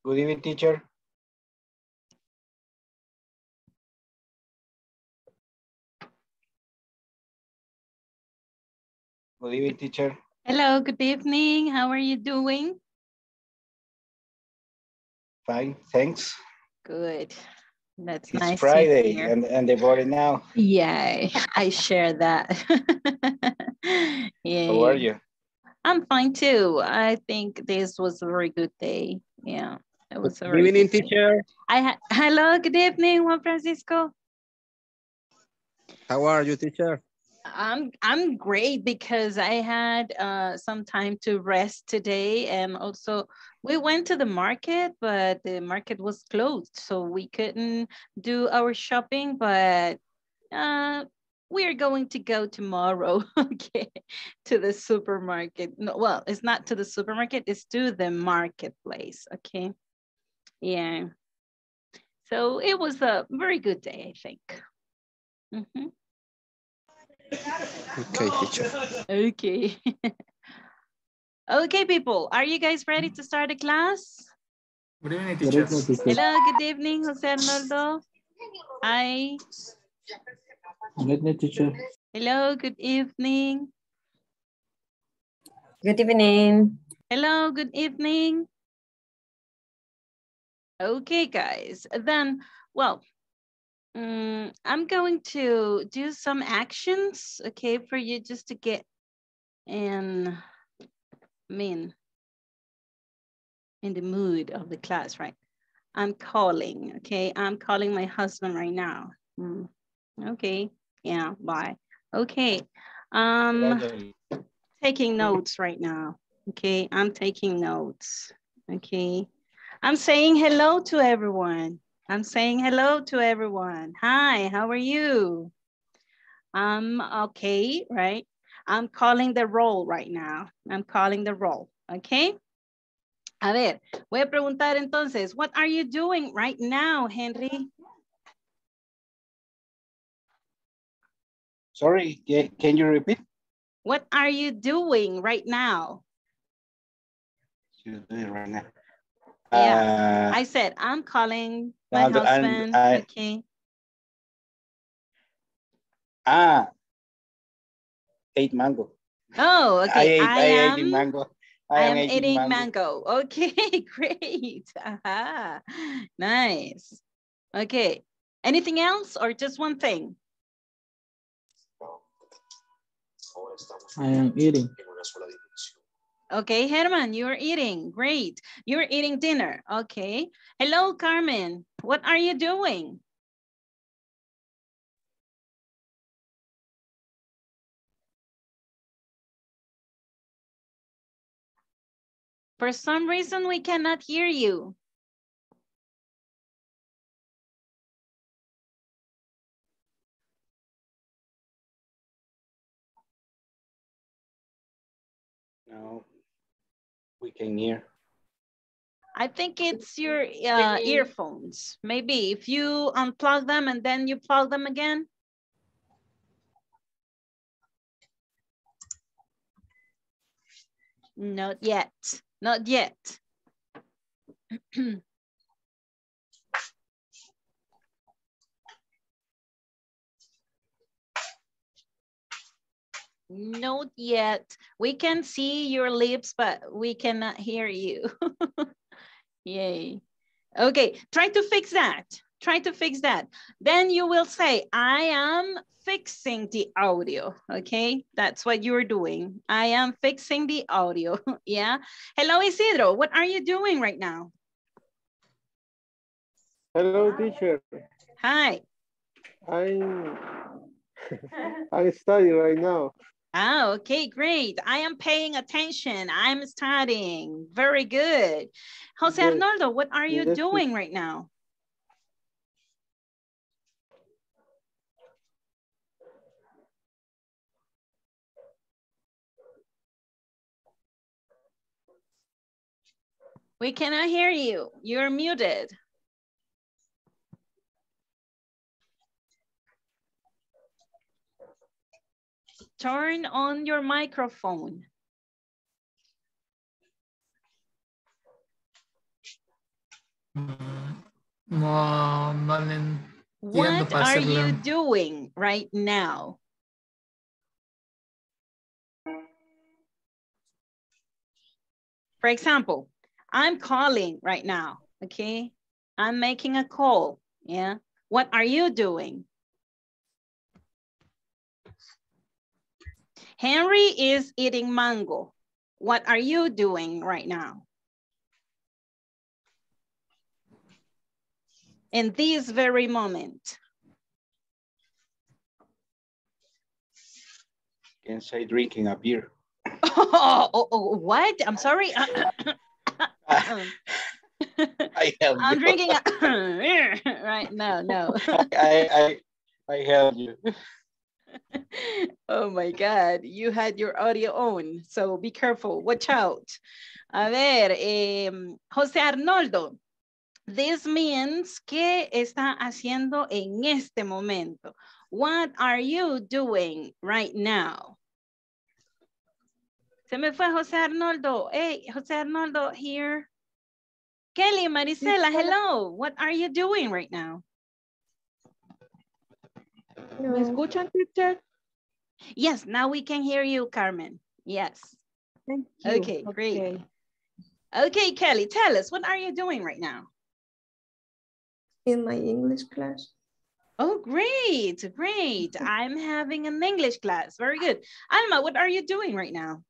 Good evening, teacher. Good evening, teacher. Hello, good evening. How are you doing? Fine, thanks. Good. That's It's nice Friday to hear. and the body now. Yeah, I share that. How are Yeah, you? I'm fine too. I think this was a very good day. Yeah, it was a Good very evening, good day. teacher. Hello, good evening, Juan Francisco. How are you, teacher? I'm great because I had some time to rest today, and also we went to the market, but the market was closed, so we couldn't do our shopping. But uh, we are going to go tomorrow, okay, to the supermarket. No, well, it's not to the supermarket; it's to the marketplace. Okay, yeah. So it was a very good day, I think. Mm-hmm. Okay, teacher. Okay. Okay, people, are you guys ready to start the class? Good evening, teacher. Hello, good evening, Jose Arnoldo. Hi. Good evening, teacher. Hello, good evening. Good evening. Hello, good evening. Okay, guys, then, well, I'm going to do some actions, okay, for you just to get in, in the mood of the class, right? I'm calling, okay? I'm calling my husband right now. Okay, yeah, bye. Okay, taking notes right now. Okay, I'm taking notes. Okay, I'm saying hello to everyone. I'm saying hello to everyone. Hi, how are you? Okay, right? I'm calling the roll right now. I'm calling the roll, okay? A ver, voy a preguntar entonces, what are you doing right now, Henry? Sorry, can you repeat? What are you doing right now? You do it right now. Yeah, I said, I'm calling my husband, okay? Ate mango. Oh, okay, I ate am mango. I am am eating eating mango. mango. Okay, great. Aha. Nice. Okay. Anything else or just one thing? I am eating. Okay, Herman, you're eating. Great. You're eating dinner. Okay. Hello, Carmen. What are you doing? For some reason, we cannot hear you. No, we can hear. I think it's your earphones. Maybe if you unplug them and then you plug them again. Not yet. Not yet. Not yet. We can see your lips, but we cannot hear you. Yay. Okay, try to fix that. Try to fix that. Then you will say, I am fixing the audio. Okay, that's what you're doing. I am fixing the audio. Yeah. Hello, Isidro. What are you doing right now? Hello, teacher. Hi. I'm studying right now. Ah, okay, great. I am paying attention. I'm studying. Very good. Jose Yes, Arnoldo, what are you yes, doing right now? We cannot hear you. You're muted. Turn on your microphone. No, no le entiendo What para are hacerle. you doing right now? For example, I'm calling right now, okay? I'm making a call, yeah? What are you doing? Henry is eating mango. What are you doing right now? In this very moment. Can say drinking a beer. What? I'm sorry. I help you. I'm drinking right now, no. I help you. Oh my God, you had your audio on, so be careful, watch out. A ver, José Arnoldo, this means ¿qué está haciendo en este momento? What are you doing right now? Se me fue José Arnoldo. Hey, José Arnoldo here. Kelly, Marisela, hello. What are you doing right now? ¿Me escuchan, teacher? Yes, now we can hear you, Carmen. Yes. Thank you. Okay, great. Okay, Kelly, tell us, what are you doing right now? In my English class. Oh, great, great. I'm having an English class. Very good. Alma, what are you doing right now?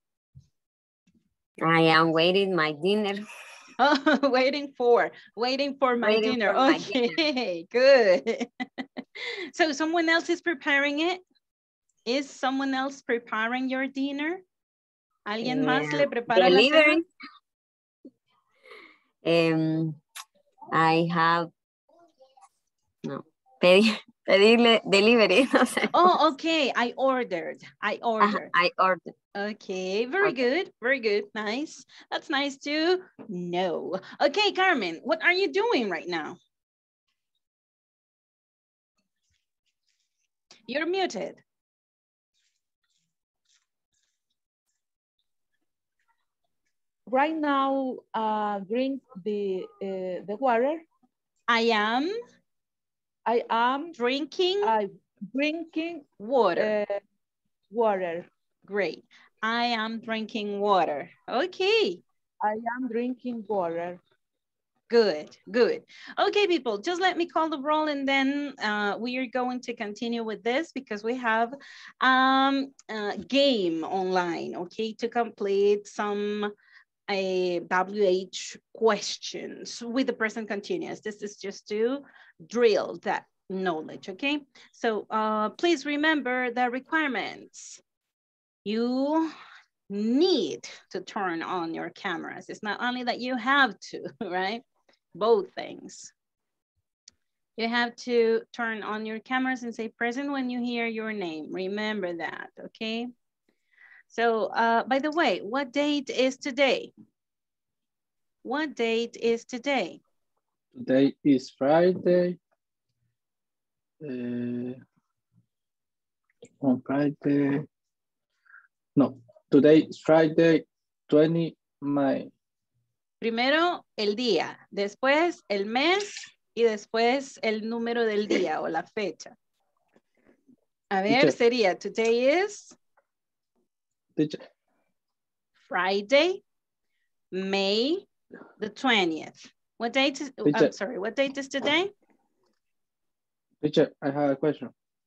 I am waiting my dinner. Oh, waiting for my dinner. Okay, good. So someone else is preparing it? Is someone else preparing your dinner? ¿Alguien más le prepara la cena? Delivery. I have, no, pedirle delivery. No sé. Oh, okay, I ordered. I ordered. Okay, very good, very good, nice. That's nice to know. Okay, Carmen, what are you doing right now? You're muted. Right now, drink the water. I am drinking water. Water. Great. I am drinking water. Okay. I am drinking water. Good, good. Okay, people, just let me call the roll and then we are going to continue with this because we have a game online, okay, to complete some WH questions with the present continuous. This is just to drill that knowledge, okay? So please remember the requirements. You need to turn on your cameras. It's not only that you have to, right? Both things. You have to turn on your cameras and say present when you hear your name. Remember that, okay? So, by the way, what date is today? What date is today? Today is Friday. On Friday. No, today is Friday, 20 May. Primero el día, después el mes y después el número del día o la fecha. A ver, Teacher. sería, today is Teacher. Friday, May the 20th. What date is, I'm sorry, what date is today? Teacher, I have a question.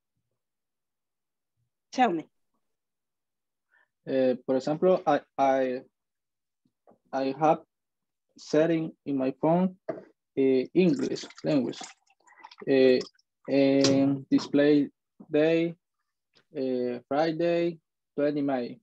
Tell me. For example, I have setting in my phone English language and display day Friday 20 May.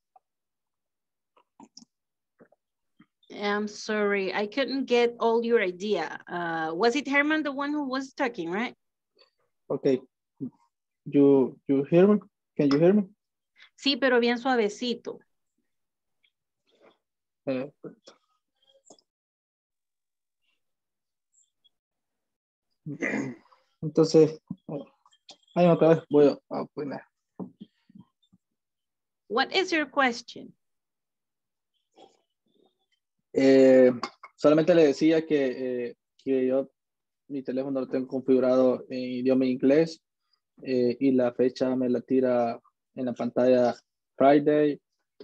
I'm sorry, I couldn't get all your idea. Was it Herman, the one who was talking, right? Okay, you hear me? Can you hear me? Sí, pero bien suavecito. Entonces, ahí otra vez voy a poner. What is your question? Solamente le decía que porque mi teléfono lo tengo configurado en idioma inglés y la fecha me la tira en la pantalla Friday,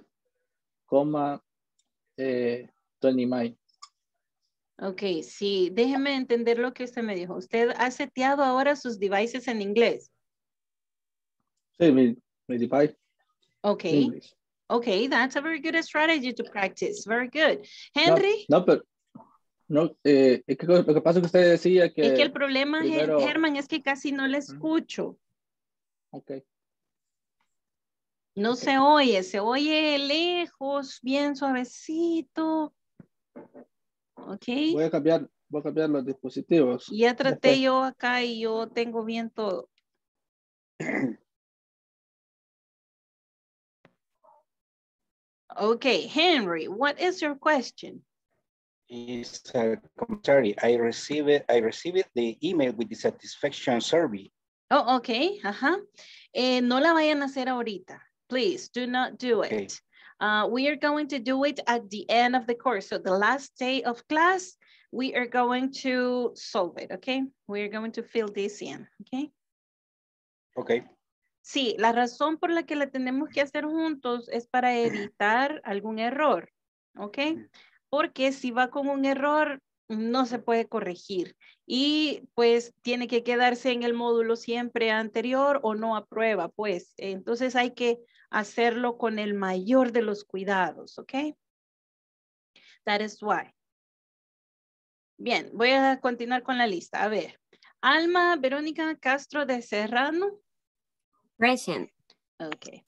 29. Ok, sí, déjeme entender lo que usted me dijo. ¿Usted ha seteado ahora sus devices en inglés? Sí, mi device. Okay, English. okay, that's a very good strategy to practice. Very good. No, Henry? no, pero no, es que lo que pasa es que usted decía que Es que el problema, primero, Germán, es que casi no le escucho. ok. No Ok. se oye lejos, bien suavecito. Ok. Voy a cambiar los dispositivos. Ya traté Después. yo acá y yo tengo bien todo. Okay, Henry, what is your question? It's a commentary. I received the email with the satisfaction survey. Oh, okay. Ajá. No la vayan a hacer ahorita. Please do not do Okay. it. We are going to do it at the end of the course. So the last day of class, we are going to solve it, okay? We are going to fill this in, okay? Okay. Sí, la razón por la que la tenemos que hacer juntos es para evitar algún error, ¿ok? Porque si va con un error, no se puede corregir y pues tiene que quedarse en el módulo siempre anterior o no aprueba, pues. Entonces hay que hacerlo con el mayor de los cuidados, ¿ok? That is why. Bien, voy a continuar con la lista. A ver, Alma Verónica Castro de Serrano. Present. Ok.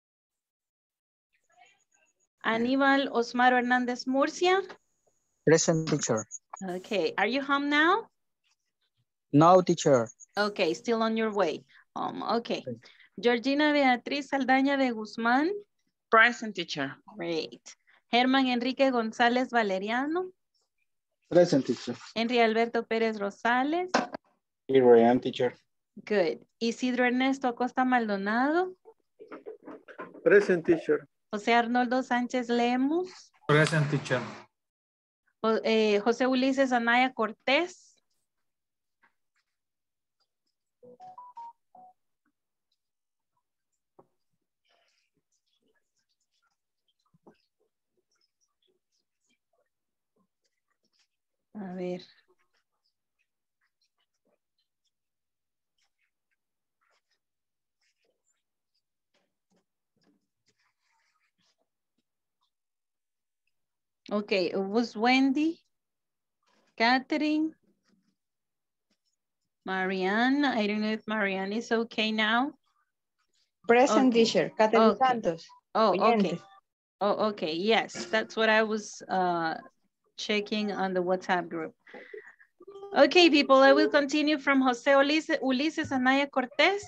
Aníbal Osmaro Hernández Murcia. Present, teacher. Okay, are you home now? No, teacher. Okay, still on your way home. Okay. Georgina Beatriz Saldaña de Guzmán. Present, teacher. Great. Germán Enrique González Valeriano. Present, teacher. Henry Alberto Pérez Rosales. Here I am, teacher. Good. Isidro Ernesto Acosta Maldonado. Present, teacher. José Arnoldo Sánchez Lemos. Present, teacher. José Ulises Anaya Cortés. A ver. Okay, it was Wendy, Catherine, Marianne. I don't know if Marianne is okay now. Present, Okay. teacher. Catherine Okay. Santos. Oh, Oyente. okay. Oh, okay. Yes, that's what I was checking on the WhatsApp group. Okay, people, I will continue from Jose Ulises Anaya Cortés.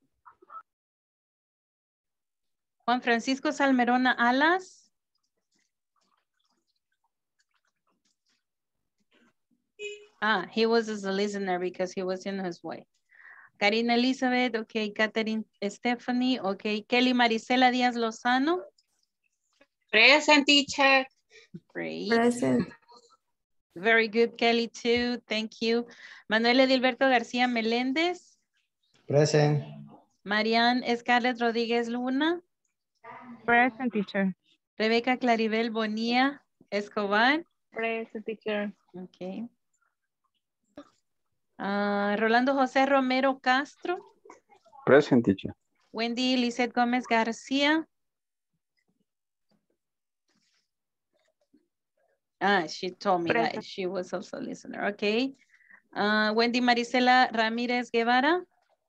Juan Francisco Salmerona Alas. He was as a listener because he was in his way. Karina Elizabeth, okay. Catherine Stephanie, okay. Kelly Marisela Díaz Lozano. Present, teacher. Great. Present. Very good, Kelly, too. Thank you. Manuel Edilberto García Meléndez. Present. Marian Scarlett Rodríguez Luna. Present, teacher. Rebeca Claribel Bonilla Escobar. Present, teacher. Okay. Rolando José Romero Castro. Present, teacher. Wendy Lizeth Gómez García. She told me that she was also a listener. Okay. Wendy Marisela Ramírez Guevara.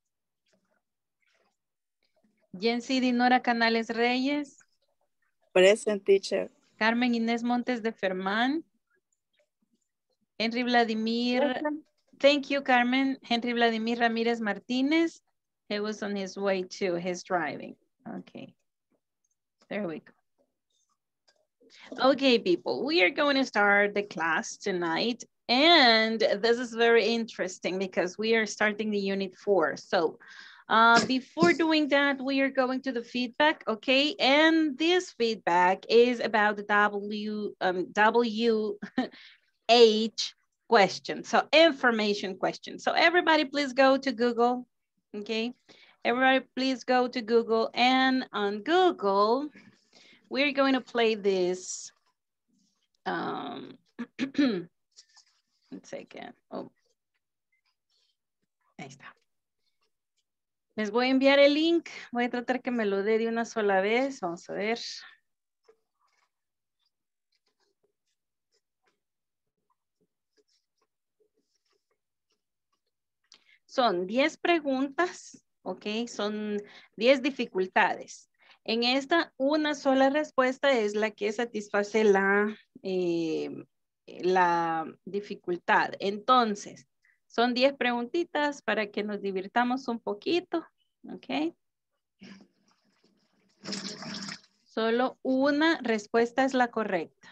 Jency Dinora Canales Reyes. Present, teacher. Carmen Inés Montes de Fermán. Henry Vladimir. Present. Thank you, Carmen. Henry Vladimir Ramírez Martínez. He was on his way to his driving. Okay. There we go. Okay, people, we are going to start the class tonight. And this is very interesting because we are starting the unit 4. So before doing that, we are going to the feedback, okay? And this feedback is about the WH question. So information question. So everybody please go to Google. Okay. Everybody please go to Google, and on Google, we're going to play this. One second. Oh. Ahí está. Les voy a enviar el link. Voy a tratar que me lo dé de una sola vez. Vamos a ver. Son 10 preguntas, ¿ok? Son 10 dificultades. En esta, una sola respuesta es la que satisface la dificultad. Entonces, son 10 preguntitas para que nos divirtamos un poquito, ¿ok? Solo una respuesta es la correcta.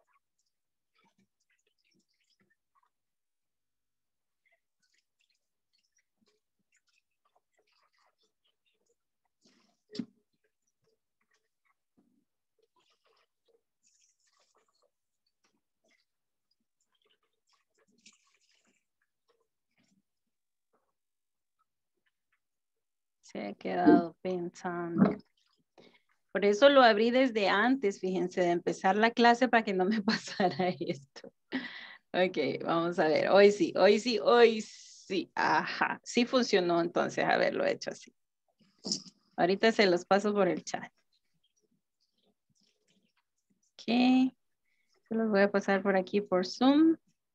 Se ha quedado pensando. Por eso lo abrí desde antes, fíjense, de empezar la clase para que no me pasara esto. Ok, vamos a ver. Hoy sí, hoy sí, hoy sí. Ajá, sí funcionó entonces haberlo hecho así. Ahorita se los paso por el chat. Ok. Se los voy a pasar por aquí por Zoom.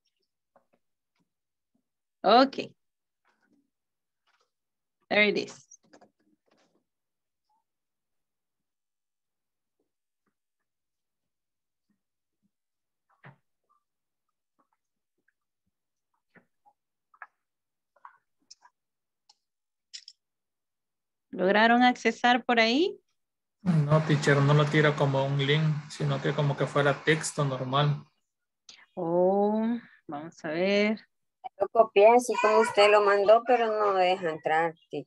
Ok. There it is. ¿Lograron accesar por ahí? No, teacher, no lo tira como un link, sino que como que fuera texto normal. Oh, vamos a ver. Lo copié así como usted lo mandó, pero no deja entrar, teacher.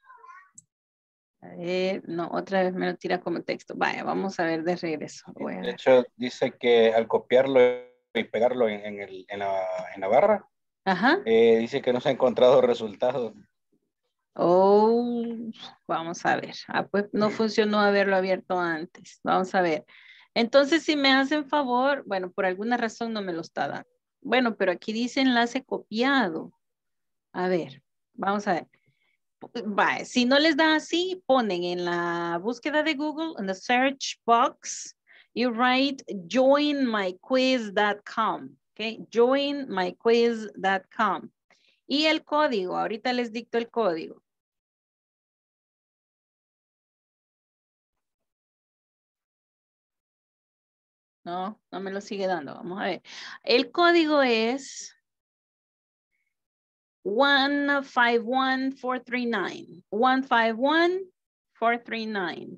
A ver, no, otra vez me lo tira como texto. Vaya, vamos a ver de regreso. Voy a De ver. hecho, dice que al copiarlo y pegarlo en la barra, Ajá. dice que no se ha encontrado resultados. Oh, vamos a ver. Ah, pues no funcionó haberlo abierto antes. Vamos a ver. Entonces, si me hacen favor, bueno, por alguna razón no me lo está dando. Bueno, pero aquí dice enlace copiado. A ver, vamos a ver. Vale, si no les da así, ponen en la búsqueda de Google, en the search box, you write joinmyquiz.com, okay? Joinmyquiz.com. Y el código, ahorita les dicto el código. No, no me lo sigue dando. Vamos a ver. El código es 151439. 151439.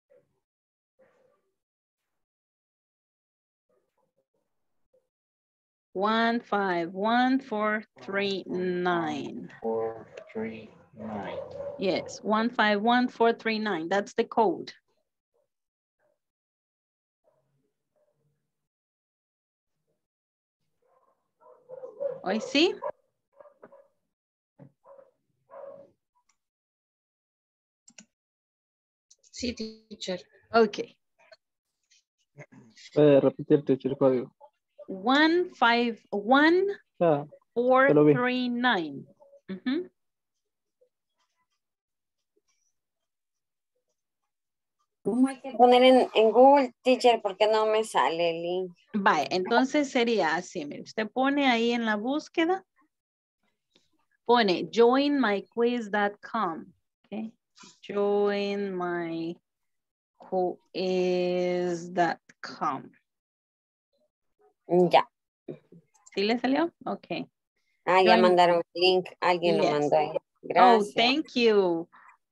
One five one four three nine. 439. Yes, 151439. That's the code. ¿Hoy sí? Sí, teacher. Okay. Puede repetir, teacher, el código. 151439. Uh-huh. ¿Cómo hay que poner en Google, teacher? Porque no me sale el link. Vale, entonces sería así, mire, usted pone ahí en la búsqueda, pone joinmyquiz.com, okay? Joinmyquiz.com. Ya. ¿Sí le salió? Ok. Ah, ya mandaron el link. Alguien lo mandó ahí. Gracias. Oh, thank you.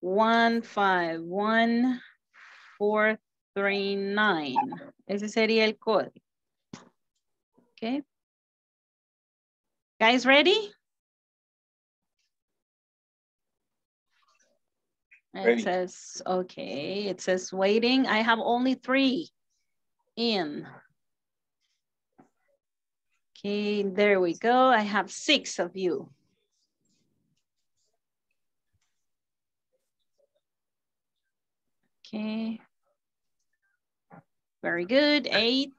151439. Ese sería el código. Okay. Guys, ready? Ready. It says, okay, it says waiting. I have only 3 in. Okay, there we go. I have 6 of you. Okay. Very good, 8.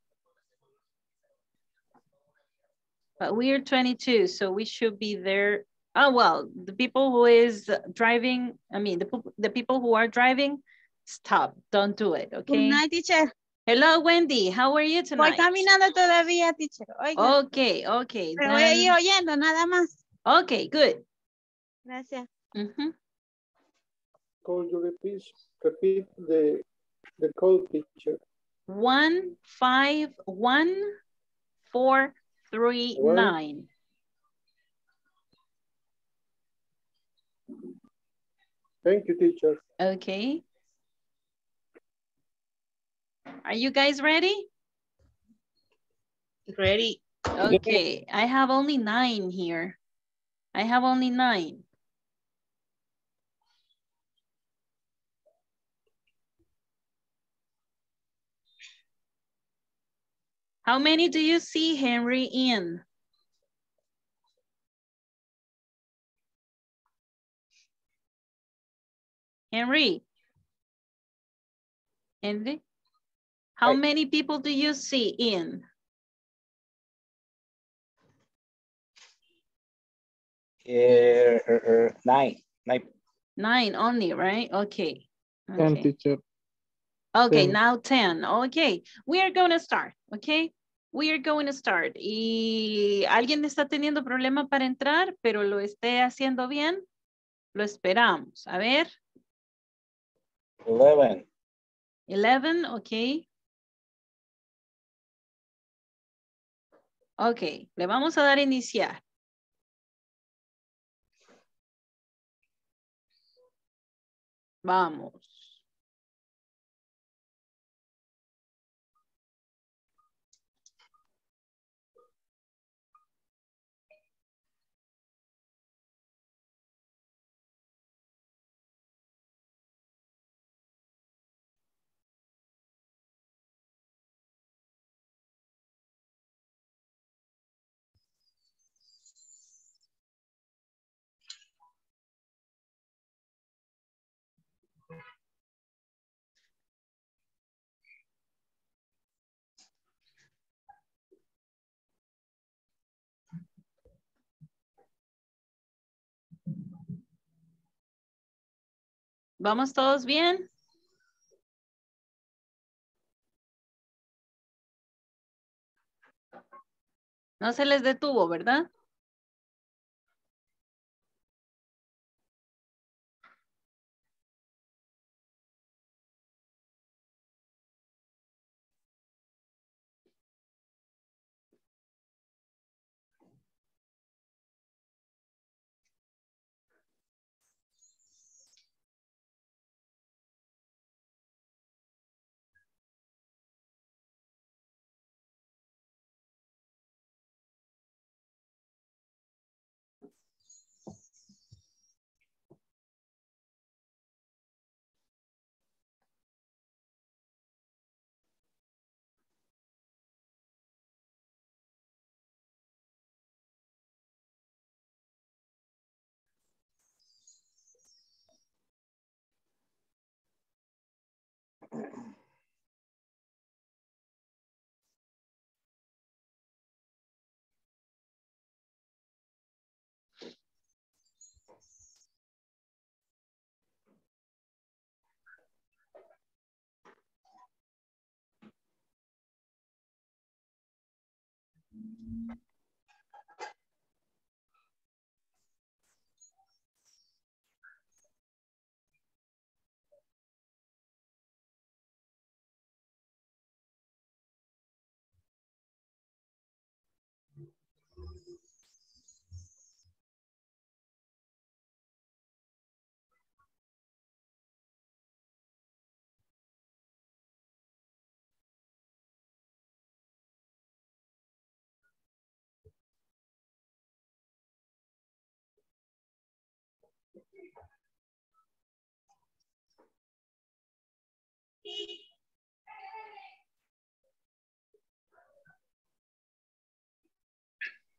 But we are 22, so we should be there. Oh, well, the people who is driving, I mean, the people who are driving, stop, don't do it, okay? Good night, teacher. Hello, Wendy, how are you tonight? Voy caminando todavía, teacher. Oiga. Okay, okay. Pero voy a ir oyendo, nada más. Okay, good. Gracias. Could you repeat the code, teacher? 151439. Thank you, teacher. Okay. Are you guys ready? Ready. Okay, I have only 9 here. I have only 9. How many do you see Henry in? Henry? Henry? How many people do you see in? 9. 9 only, right? Okay. 10, teacher. Okay, 10. now 10. Okay, we are going to start, okay? We are going to start. Y alguien está teniendo problema para entrar, pero lo esté haciendo bien, lo esperamos. A ver. 11. 11, ok. Ok, le vamos a dar a iniciar. Vamos. ¿Vamos todos bien? No se les detuvo, ¿verdad?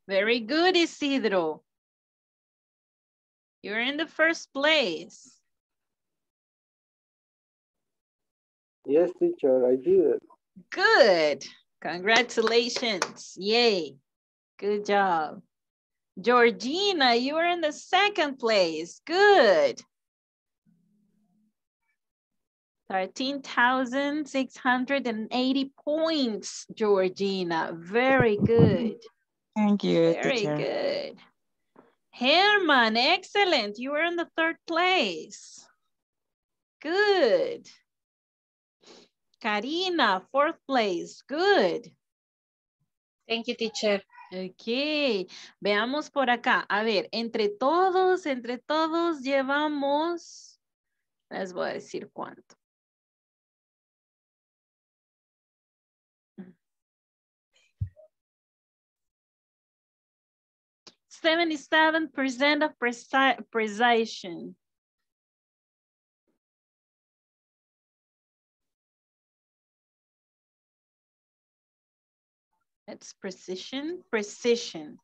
Very good, Isidro. You're in the first place. Yes, teacher, I did it. Good. Congratulations. Yay. Good job. Georgina, you are in the second place. Good. 13,680 points, Georgina. Very good. Thank you, Very teacher. good. Herman, excellent. You are in the third place. Good. Karina, fourth place. Good. Thank you, teacher. Ok, veamos por acá. A ver, entre todos llevamos, les voy a decir cuánto. 77% of precision. It's precision, precision.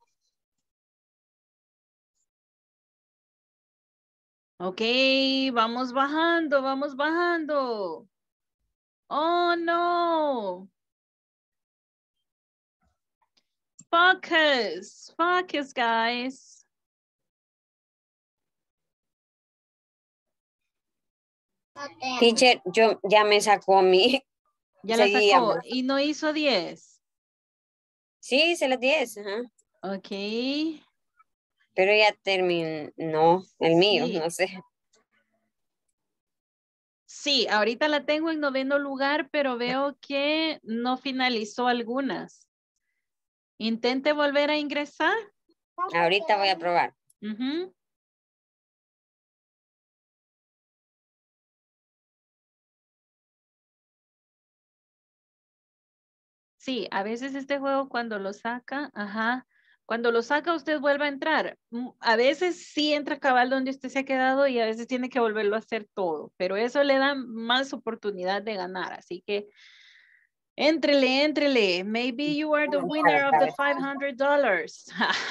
Ok, vamos bajando, vamos bajando. Oh, no. Focus, focus, guys. Teacher, yo ya me sacó a mí. Ya la Seguíamos. sacó y no hizo 10. Sí, hice las 10. Ajá. Ok. Pero ya terminó el mío, Sí. no sé. Sí, ahorita la tengo en 9º lugar, pero veo que no finalizó algunas. Intente volver a ingresar. Ahorita voy a probar. Ujú. Sí, a veces este juego cuando lo saca, ajá, cuando lo saca usted vuelve a entrar. A veces sí entra cabal donde usted se ha quedado y a veces tiene que volverlo a hacer todo, pero eso le da más oportunidad de ganar, así que éntrele, éntrele. Maybe you are the winner of the $500.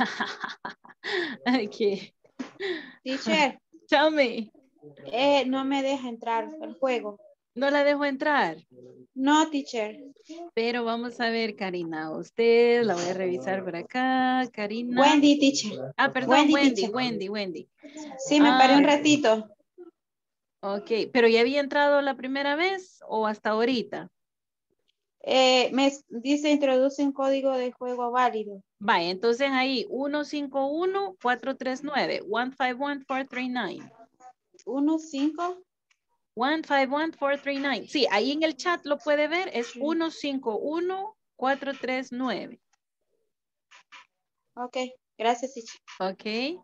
Okay. Teacher, Tell me. no me deja entrar al juego. ¿No la dejo entrar? No, teacher. Pero vamos a ver, Karina, usted la voy a revisar por acá, Karina. Wendy, teacher. Ah, perdón, Wendy, Wendy. Sí, me paré un ratito. Ok, pero ¿ya había entrado la primera vez o hasta ahorita? Me dice introduce un código de juego válido. Vaya, entonces ahí 151-439, 151-439. 151-439. Sí, ahí en el chat lo puede ver, es 151-439. Ok, gracias, teacher. Ok.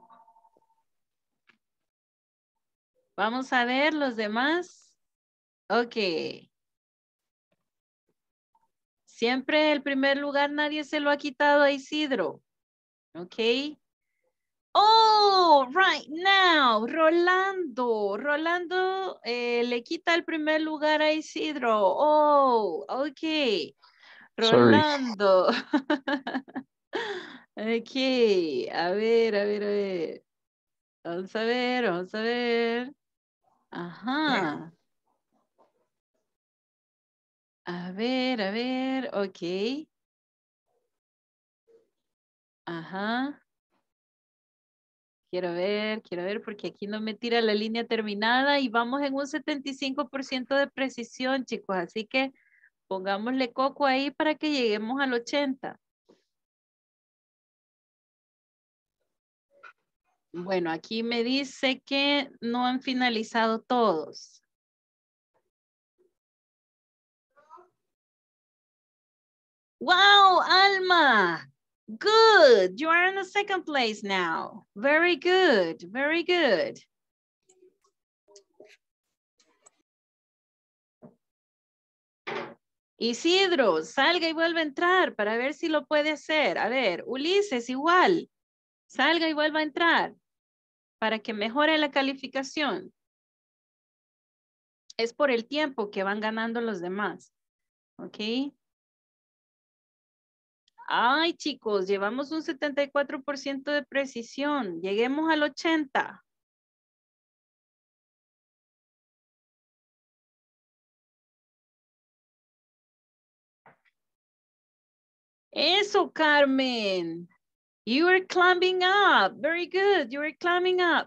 Vamos a ver los demás. Ok. Siempre el primer lugar nadie se lo ha quitado a Isidro. Ok. Oh, right now, Rolando. Rolando le quita el primer lugar a Isidro. Oh, ok. Rolando. Ok. A ver. Vamos a ver. Ajá. A ver, ok. Ajá. Quiero ver, porque aquí no me tira la línea terminada y vamos en un 75% de precisión, chicos. Así que pongámosle coco ahí para que lleguemos al 80. Bueno, aquí me dice que no han finalizado todos. Wow, Alma. Good. You are in the second place now. Very good. Very good. Isidro, salga y vuelva a entrar para ver si lo puede hacer. A ver, Ulises, igual. Salga y vuelva a entrar para que mejore la calificación. Es por el tiempo que van ganando los demás. ¿Ok? Ay, chicos, llevamos un 74% de precisión. Lleguemos al 80. Eso, Carmen. You are climbing up. Very good. You are climbing up.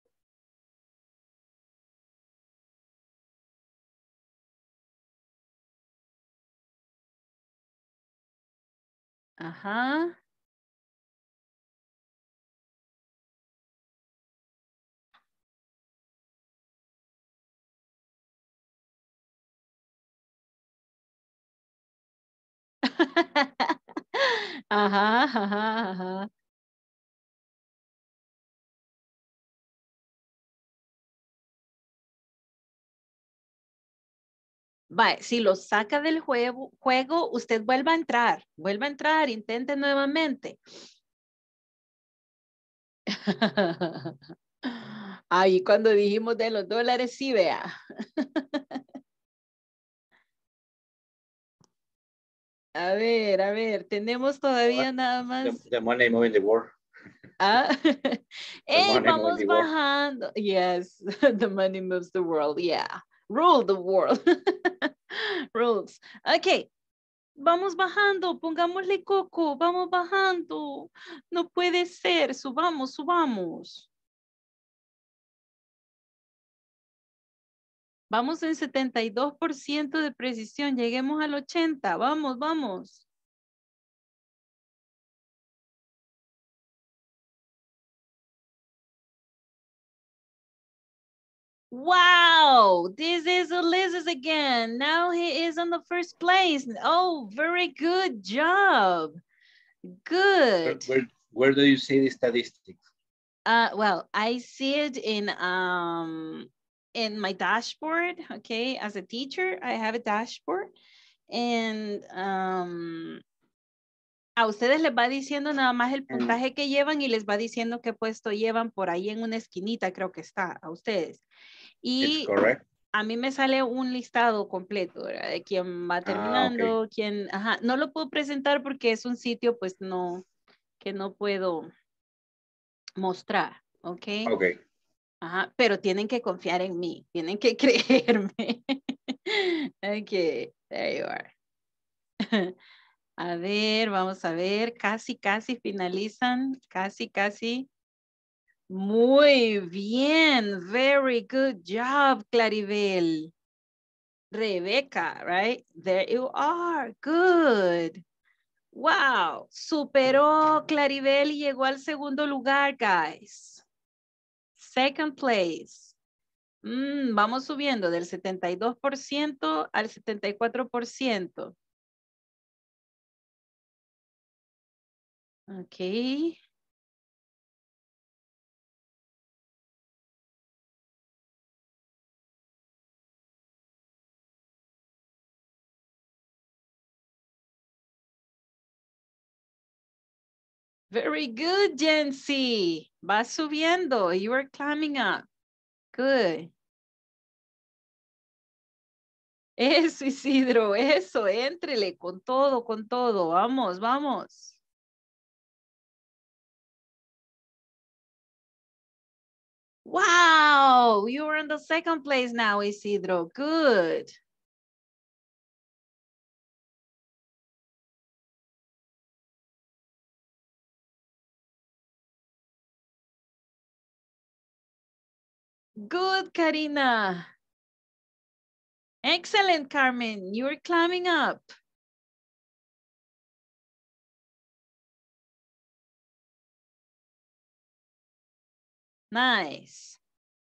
Ajá. Ajá, ajá, ajá. Vale, si lo saca del juego, usted vuelva a entrar, intente nuevamente. Ahí cuando dijimos de los dólares, sí, vea. A ver, tenemos todavía nada más. The money moving the world. Ah, hey, money moves vamos the world. bajando. Yes, the money moves the world. Yeah, rule the world. Rules. Ok, vamos bajando. Pongámosle coco. Vamos bajando. No puede ser. Subamos, subamos. Vamos en 72% de precisión. Lleguemos al 80. Vamos, vamos. Wow, this is Ulysses again. Now he is on the first place. Oh, very good job. Good. Where do you see the statistics? Well, I see it in my dashboard. Okay, as a teacher, I have a dashboard, and a ustedes les va diciendo nada más el puntaje que llevan y les va diciendo qué puesto llevan por ahí en una esquinita, creo que está, a ustedes. Y a mí me sale un listado completo, ¿verdad? De quién va terminando, quién, ajá, no lo puedo presentar porque es un sitio, pues no, que no puedo mostrar, ¿ok? Ok. Ajá, pero tienen que confiar en mí, tienen que creerme. Ok, there you are. A ver, vamos a ver, casi finalizan, casi. Muy bien, very good job, Claribel. Rebecca, right? There you are, good. Wow, superó Claribel y llegó al segundo lugar, guys. Second place. Vamos subiendo del 72% al 74%. Ok. Very good, Jency. Va subiendo. You are climbing up. Good. Eso, Isidro, eso, éntrele con todo, Vamos, vamos. Wow, you are in the second place now, Isidro. Good. Good, Karina. Excellent, Carmen. You're climbing up. Nice.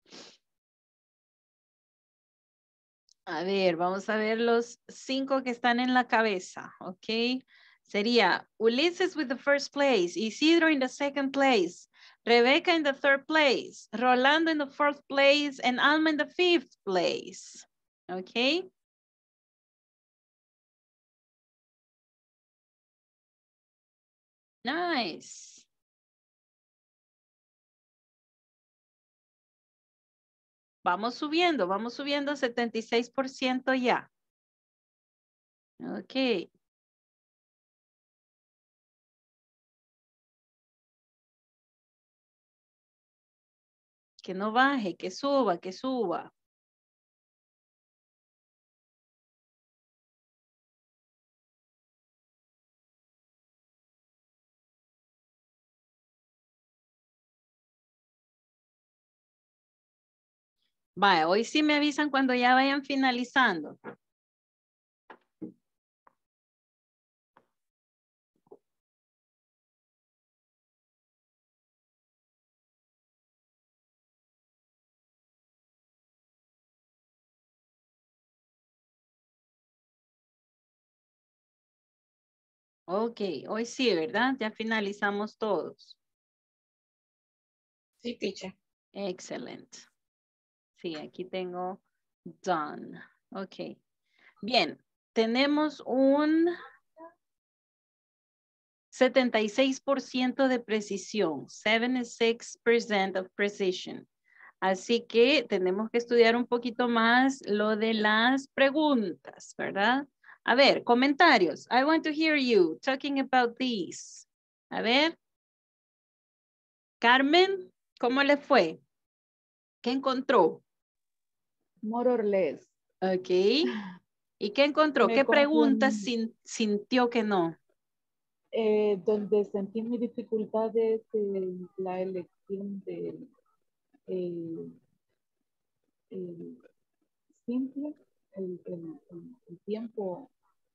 A ver, vamos a ver los 5 que están en la cabeza, ¿ok? Sería Ulises with the first place, Isidro in the second place, Rebecca in the third place, Rolando in the fourth place, and Alma in the fifth place, ¿ok? Nice. Vamos subiendo 76% ya. Ok. Que no baje, que suba, que suba. Vaya, hoy sí me avisan cuando ya vayan finalizando. Ok, hoy sí, ¿verdad? Ya finalizamos todos. Sí, teacher. Excelente. Sí, aquí tengo done. Ok. Bien, tenemos un 76% de precisión, 76% of precision. Así que tenemos que estudiar un poquito más lo de las preguntas, ¿verdad? A ver, comentarios. I want to hear you talking about this. A ver. Carmen, ¿cómo le fue? ¿Qué encontró? More or less. Ok. ¿Y qué encontró? Me ¿Qué preguntas confundí. sintió que no? Donde sentí mis dificultades en la elección del el simple, el tiempo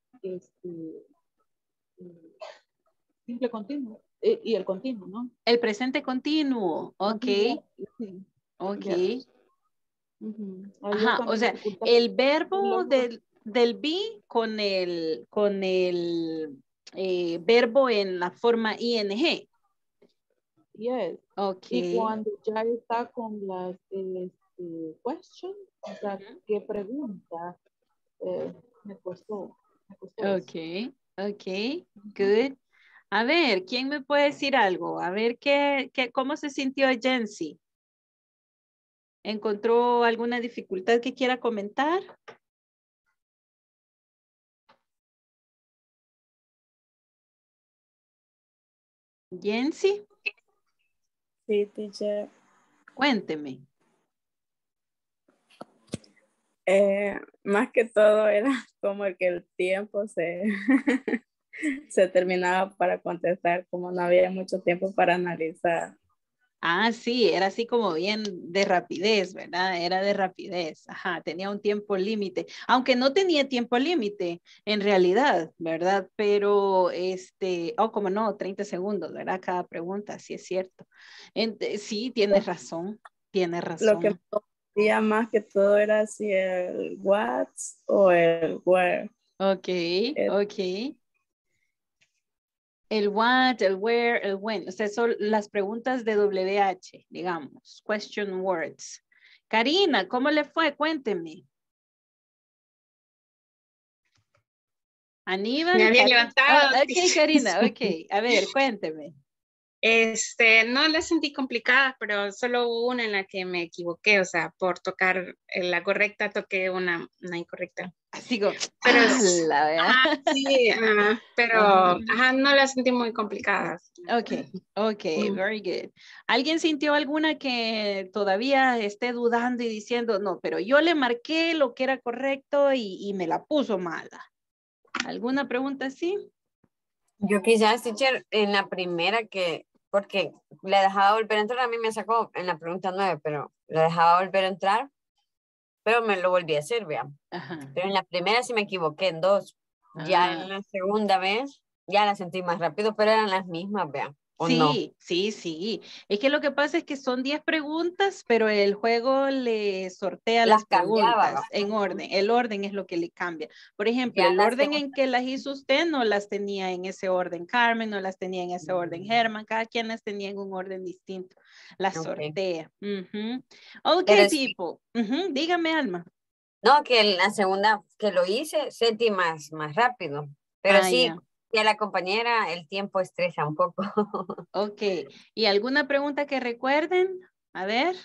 simple continuo y el continuo, ¿no? El presente continuo. Ok. Sí. Ok. Yes. Ahí Ajá, está o mi sea, dificultad. el verbo Luego, del be con el verbo en la forma ing. yes. Ok. Y cuando ya está con las questions, o sea, ¿qué pregunta? Me costó eso. Ok, ok, good. A ver, ¿quién me puede decir algo? A ver, ¿cómo se sintió Jency? ¿Encontró alguna dificultad que quiera comentar? Jency, Sí, teacher. cuénteme. Más que todo era como el que el tiempo se terminaba para contestar, como no había mucho tiempo para analizar. Ah, sí, era así como bien de rapidez, ¿verdad? Era de rapidez. Ajá, tenía un tiempo límite. Aunque no tenía tiempo límite, en realidad, ¿verdad? Pero, como no, 30 segundos, ¿verdad? Cada pregunta, sí es cierto. Sí, tienes razón, tienes Lo que me razón. confundía más que todo era si el what o el where. Ok, ok. El what, el where, el when. O sea, son las preguntas de WH, digamos. Question words. Karina, ¿cómo le fue? Cuénteme. Aníbal. Me había Karina. levantado. Ok, Karina, ok. A ver, cuénteme. No la sentí complicada, pero solo hubo una en la que me equivoqué, o sea, por tocar la correcta, toqué una incorrecta. Así como, pero, la verdad. Sí, pero no la sentí muy complicada. Ok, very good. ¿Alguien sintió alguna que todavía esté dudando y diciendo, no, pero yo le marqué lo que era correcto y me la puso mala? ¿Alguna pregunta así? Yo quizás, teacher, en la primera porque le dejaba volver a entrar, a mí me sacó en la pregunta 9, pero le dejaba volver a entrar, pero me lo volví a hacer, vea. Pero en la primera sí me equivoqué en 2. Ya en la segunda vez, ya la sentí más rápido, pero eran las mismas, vea. ¿O no? Sí. Es que lo que pasa es que son 10 preguntas, pero el juego le sortea las preguntas en orden. El orden es lo que le cambia. Por ejemplo, el orden en que las hizo usted no las tenía en ese orden. Carmen no las tenía en ese orden. Germán, cada quien las tenía en un orden distinto. Las sortea. Ok, people. Dígame, Alma. No, que en la segunda que lo hice, sentí más rápido. Pero sí, y a la compañera el tiempo estresa un poco. Ok. ¿Y alguna pregunta que recuerden? A ver.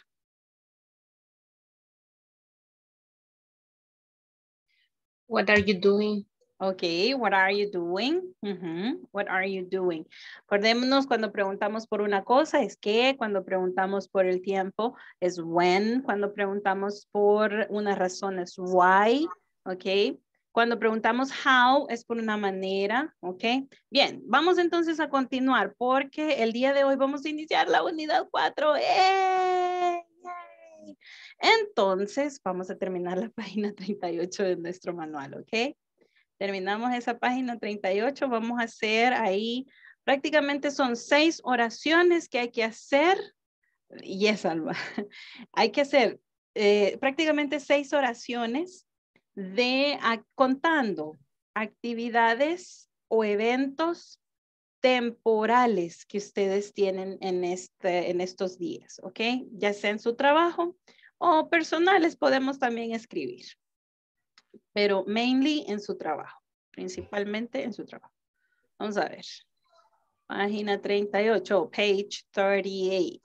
What are you doing? Okay, what are you doing? What are you doing? Acordémonos cuando preguntamos por una cosa es qué, cuando preguntamos por el tiempo es when, cuando preguntamos por una razón es why, ok. Cuando preguntamos how es por una manera, ok. Bien, vamos entonces a continuar porque el día de hoy vamos a iniciar la unidad 4. ¡Yay! Entonces vamos a terminar la página 38 de nuestro manual, ok. Terminamos esa página 38, vamos a hacer ahí, prácticamente son 6 oraciones que hay que hacer. Yes, Alba. Hay que hacer prácticamente 6 oraciones contando actividades o eventos temporales que ustedes tienen en estos días, ¿ok? Ya sea en su trabajo o personales podemos también escribir. Pero mainly en su trabajo, principalmente en su trabajo. Vamos a ver. Página 38, page 38.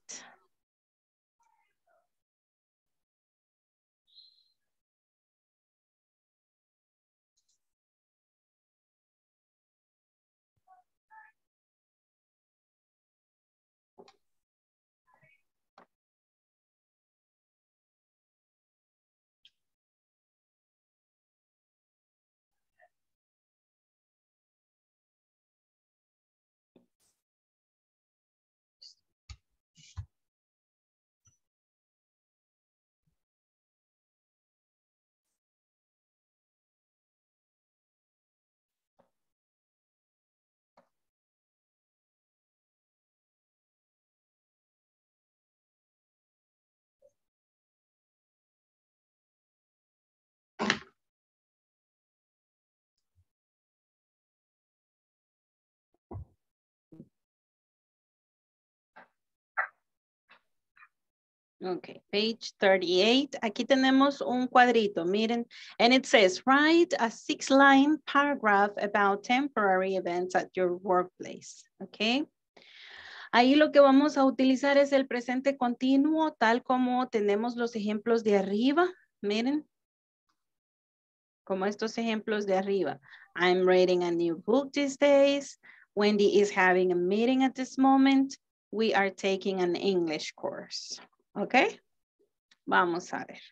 Ok, page 38. Aquí tenemos un cuadrito, miren. And it says, write a 6-line paragraph about temporary events at your workplace. Ok. Ahí lo que vamos a utilizar es el presente continuo, tal como tenemos los ejemplos de arriba. Miren. Como estos ejemplos de arriba. I'm reading a new book these days. Wendy is having a meeting at this moment. We are taking an English course. ¿Ok? Vamos a ver.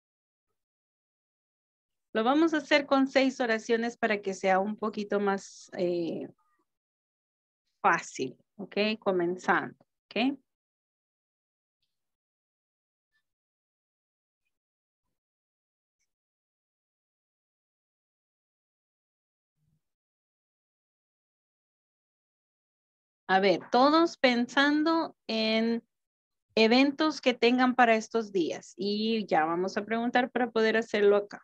Lo vamos a hacer con 6 oraciones para que sea un poquito más fácil. ¿Ok? Comenzando. ¿Ok? A ver, todos pensando en eventos que tengan para estos días. Y ya vamos a preguntar para poder hacerlo acá.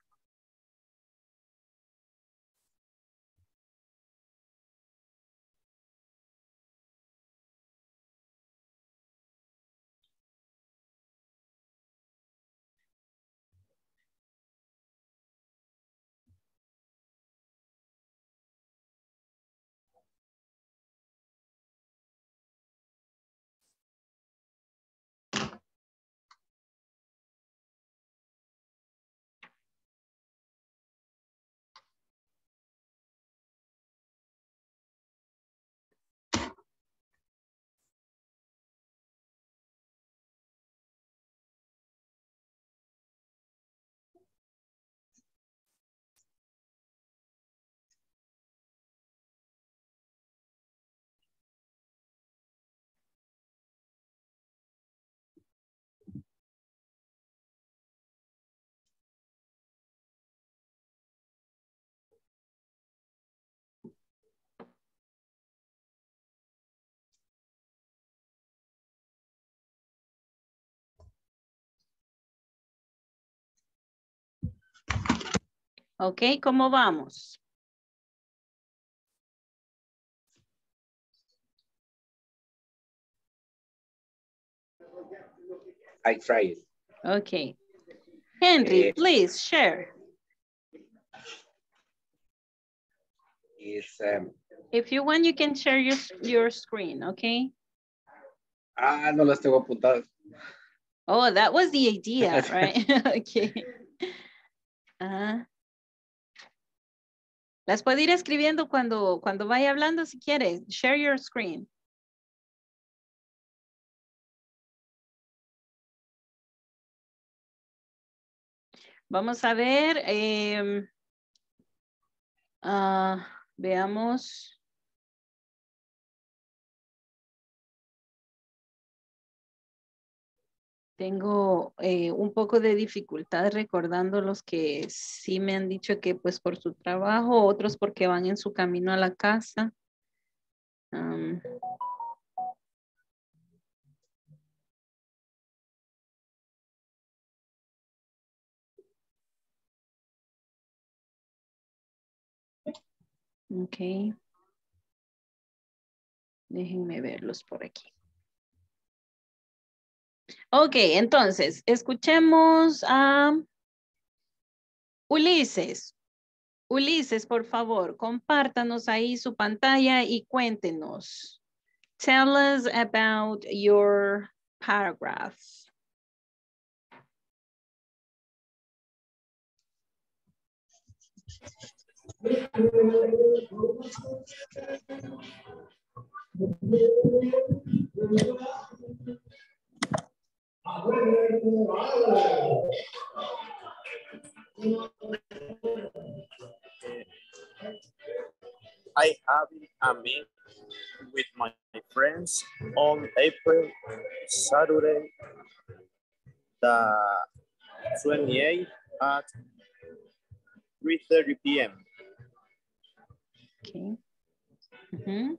Ok, ¿cómo vamos? I try it. Ok. Henry, please share. If you want, you can share your screen, okay? No las tengo apuntadas. Oh, that was the idea, right? Okay. Las puede ir escribiendo cuando vaya hablando si quiere. Share your screen. Vamos a ver. Veamos. Tengo un poco de dificultad recordando los que sí me han dicho que pues por su trabajo, otros porque van en su camino a la casa. Ok. Déjenme verlos por aquí. Ok, entonces, escuchemos a Ulises. Ulises, por favor, compártanos ahí su pantalla y cuéntenos. Tell us about your paragraph. I have a meeting with my friends on April, Saturday, the 28th at 3:30 p.m. Okay. Mm-hmm.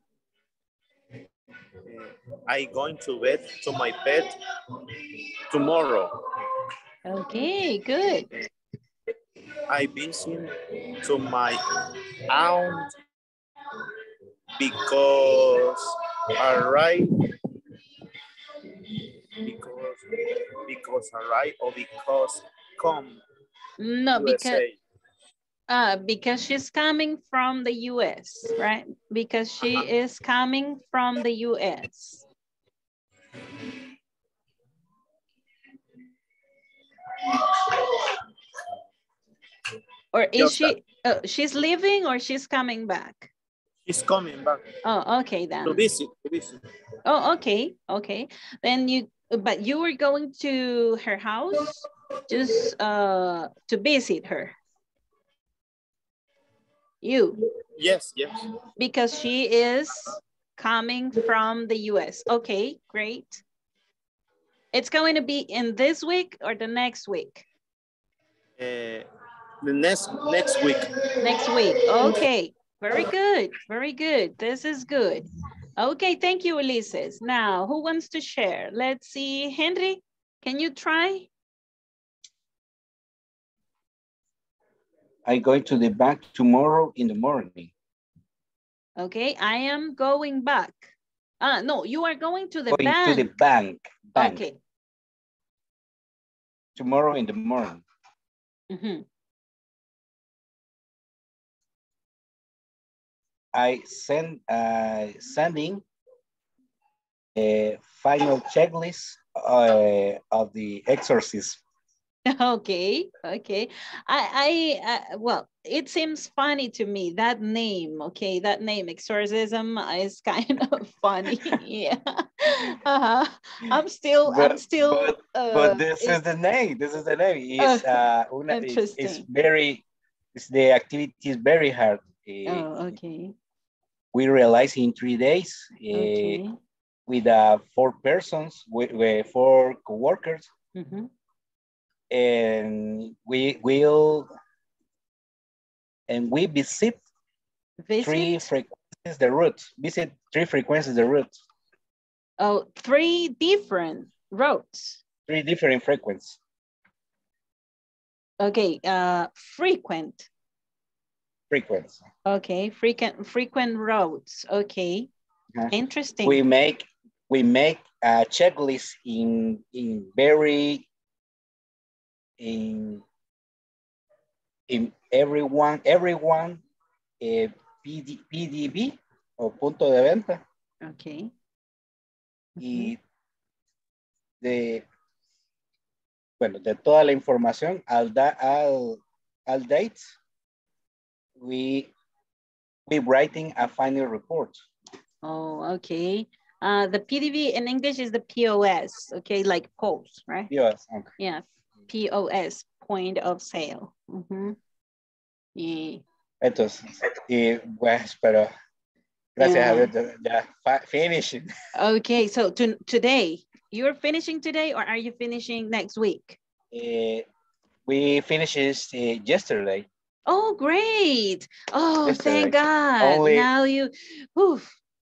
I going to bed to my bed tomorrow. Okay, good. I visit to my aunt because come No, USA. because she's coming from the US, right? Because she is coming from the US. Or is she, she's leaving or she's coming back? She's coming back. Oh, okay then. To visit. Oh, okay, okay. Then but you were going to her house just to visit her. You? Yes. Because she is coming from the US. Okay, great. It's going to be in this week or the next week? The next week. Next week, okay. Very good, very good. This is good. Okay, thank you, Ulises. Now, who wants to share? Let's see, Henry, can you try? I'm going to the bank tomorrow in the morning. Okay, I am going back. No, you are going to the bank. Going to the bank. Okay. Tomorrow in the morning. Mm-hmm. I sending a final checklist of the exorcism. Okay. Well, it seems funny to me, that name, okay, that name, exorcism, is kind of funny. Yeah. I'm still. But this is the name. Interesting. The activity is very hard. Okay. We realized in 3 days with 4 persons, with 4 co-workers. Mm-hmm. And we visit 3 frequencies the route. Visit 3 frequencies the route. Oh, 3 different routes. 3 different frequencies. Okay, frequent. Frequency. Okay, frequent routes. Okay, interesting. We make a checklist in everyone PDB o punto de venta. Okay. Y de toda la información al date, we we're writing a final report. Oh, okay. The PDV in English is the POS, okay, like POS, right? POS, okay. Yeah, POS, point of sale. Yeah. Entonces, y pues, pero gracias a Dios ya finishing. Okay, so today, you're finishing today or are you finishing next week? We finished yesterday. Oh, great. Oh, Yesterday. thank God. Only, now you, whew.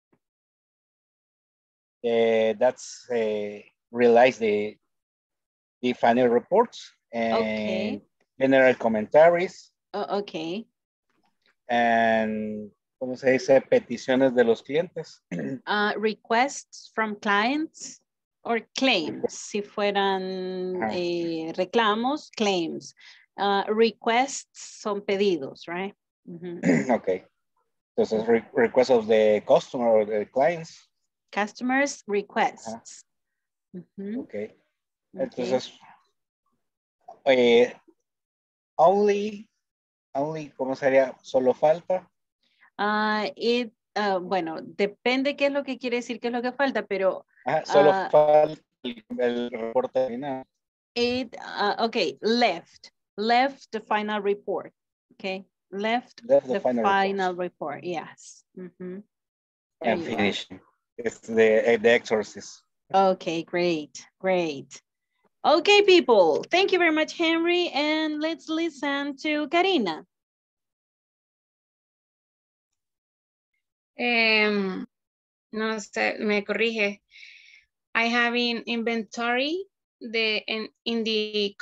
That's realize the final reports and okay. general commentaries. Okay. And, ¿cómo se dice? Peticiones de los clientes. Requests from clients or claims. Si fueran reclamos, claims. Requests son pedidos, right? Okay. Entonces, requests of the customer or the clients. Customers requests. Okay. Entonces, only, ¿cómo sería? ¿Solo falta? Bueno, depende qué es lo que quiere decir, qué es lo que falta, pero... solo falta el reporte final. Okay, left the final report, okay? Left the final report, yes. And finishing. It's the exorcist. Okay, great. Okay, people, thank you very much, Henry, and let's listen to Karina. No sé, me corrige. I have in inventory in the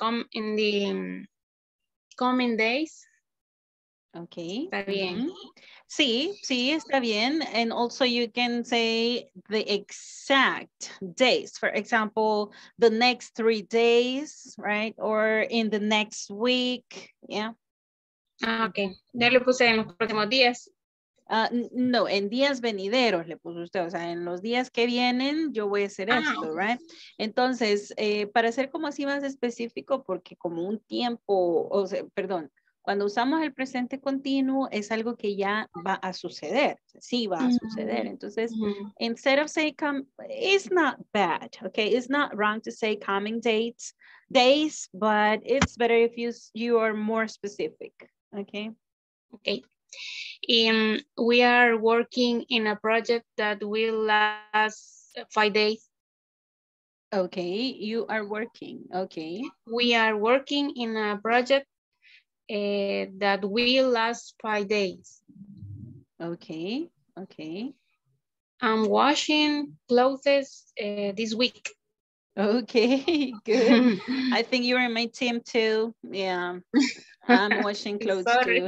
coming days. Okay. Está bien. Sí, está bien. And also you can say the exact days. For example, the next 3 days, right? Or in the next week, yeah. Ok. Ya le puse en los próximos días. No, en días venideros le puso usted, o sea, en los días que vienen yo voy a hacer esto, right? Entonces, para ser como así más específico, porque como un tiempo, o sea, perdón, cuando usamos el presente continuo es algo que ya va a suceder, sí va a suceder. Entonces, instead of say it's not bad, okay? It's not wrong to say coming days, but it's better if you are more specific, okay? Okay. We are working in a project that will last 5 days. Okay, you are working, okay. We are working in a project that will last 5 days. Okay. I'm washing clothes this week. Okay, good. I think you're in my team too. Yeah, I'm washing clothes too.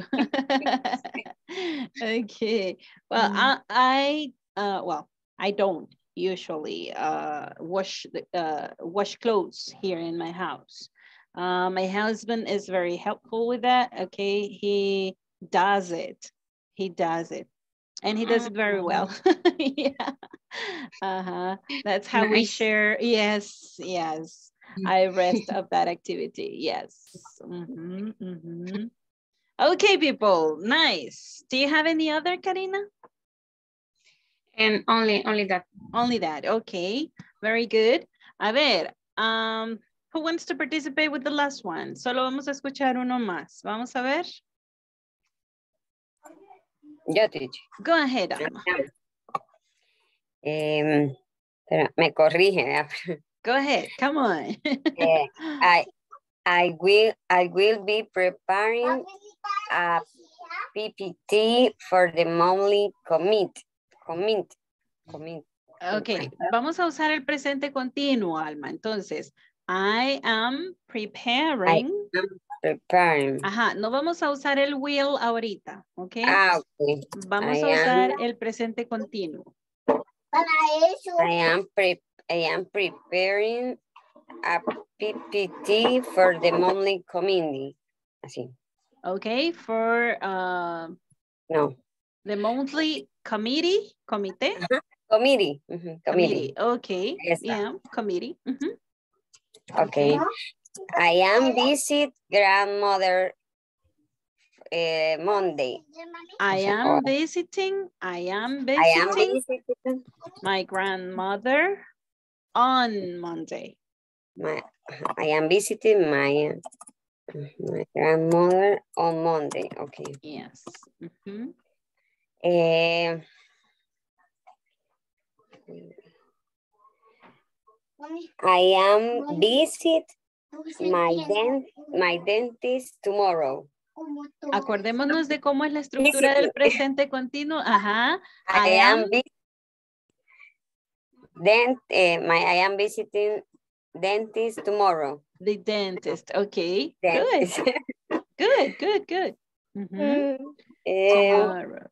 Okay. Well, I don't usually wash clothes here in my house. My husband is very helpful with that. Okay, he does it. And he does it very well. Yeah. That's how we share. Yes. I rest of that activity. Yes. Okay, people. Nice. Do you have any other, Karina? And only that. Only that. Okay. Very good. A ver. Who wants to participate with the last one? Solo vamos a escuchar uno más. Vamos a ver. Yo, teacher. Go ahead, Alma. Pero me corrige. Go ahead, come on. I will be preparing a PPT for the monthly commit. Okay, vamos a usar el presente continuo, Alma. Entonces, I am preparing. Ajá, no vamos a usar el will ahorita, ¿ok? Okay. Vamos a usar el presente continuo. I am preparing a PPT for the monthly committee. Así. Okay, for no. The monthly committee. Committee. Okay. Yeah, committee. Okay. I am visit grandmother Monday. I am visiting my grandmother on Monday. I am visiting my grandmother on Monday. Okay. Yes. I am visit my dentist tomorrow. Acordémonos de cómo es la estructura del presente continuo. Ajá. I am visiting dentist tomorrow. The dentist. Okay. Dentist. Good. Tomorrow.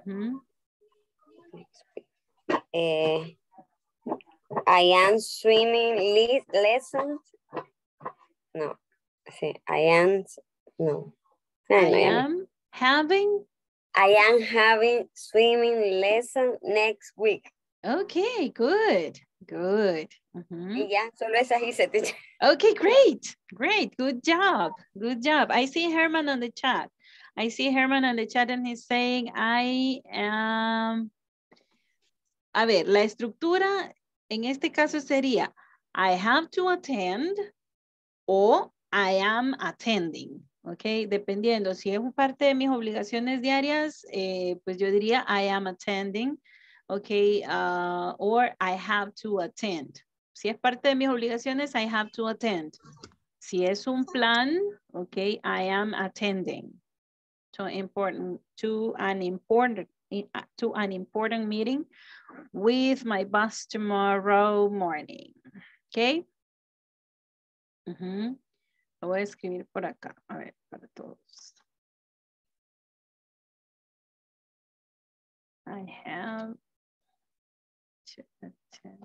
I am swimming lessons. No. I am having swimming lesson next week. Okay, good. Y ya, solo esas hice. Okay, great. Good job. I see Herman on the chat. And he's saying, I am... A ver, la estructura en este caso sería, I have to attend o I am attending. Ok, dependiendo. Si es parte de mis obligaciones diarias, pues yo diría I am attending. Ok, or I have to attend. Si es parte de mis obligaciones, I have to attend. Si es un plan, ok, I am attending. To an important meeting with my boss tomorrow morning. Ok. Lo voy a escribir por acá. A ver, para todos. I have to attend.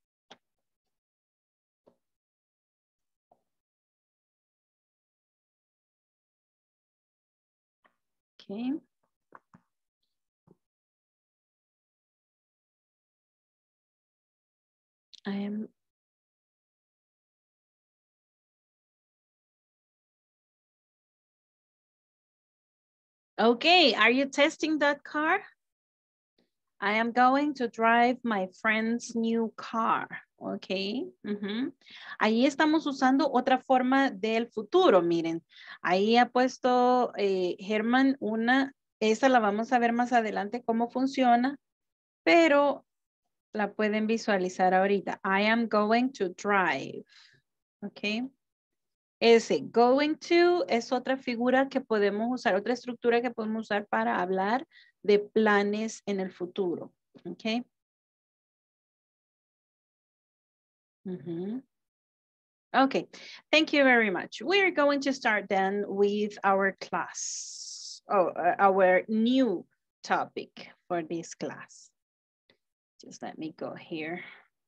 Okay. I am. Okay, are you testing that car? I am going to drive my friend's new car. Ok. Ahí estamos usando otra forma del futuro, miren. Ahí ha puesto Germán esa la vamos a ver más adelante cómo funciona, pero la pueden visualizar ahorita. I am going to drive. Ok. Ese going to es otra figura que podemos usar, otra estructura que podemos usar para hablar de planes en el futuro. Ok. Okay, thank you very much. We're going to start then with our class, our new topic for this class. Just let me go here.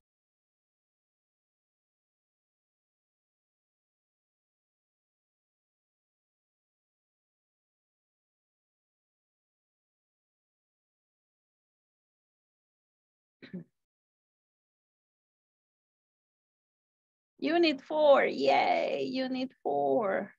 Unit 4, yay, Unit 4.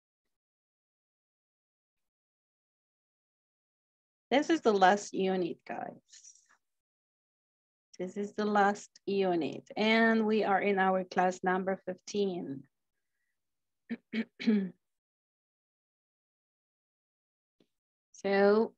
This is the last unit, guys. This is the last unit, and we are in our class number 15. So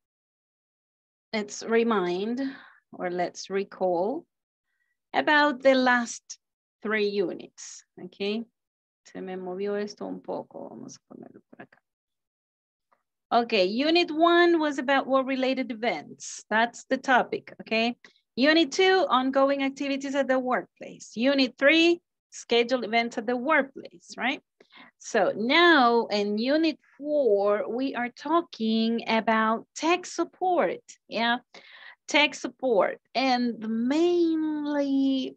let's remind, or let's recall about the last 3 units, okay? Se me movió esto un poco, vamos a ponerlo por acá. Okay, unit 1 was about war-related events. That's the topic, okay? Unit 2, ongoing activities at the workplace. Unit 3, scheduled events at the workplace, right? So now in unit 4, we are talking about tech support, yeah? Tech support, and the main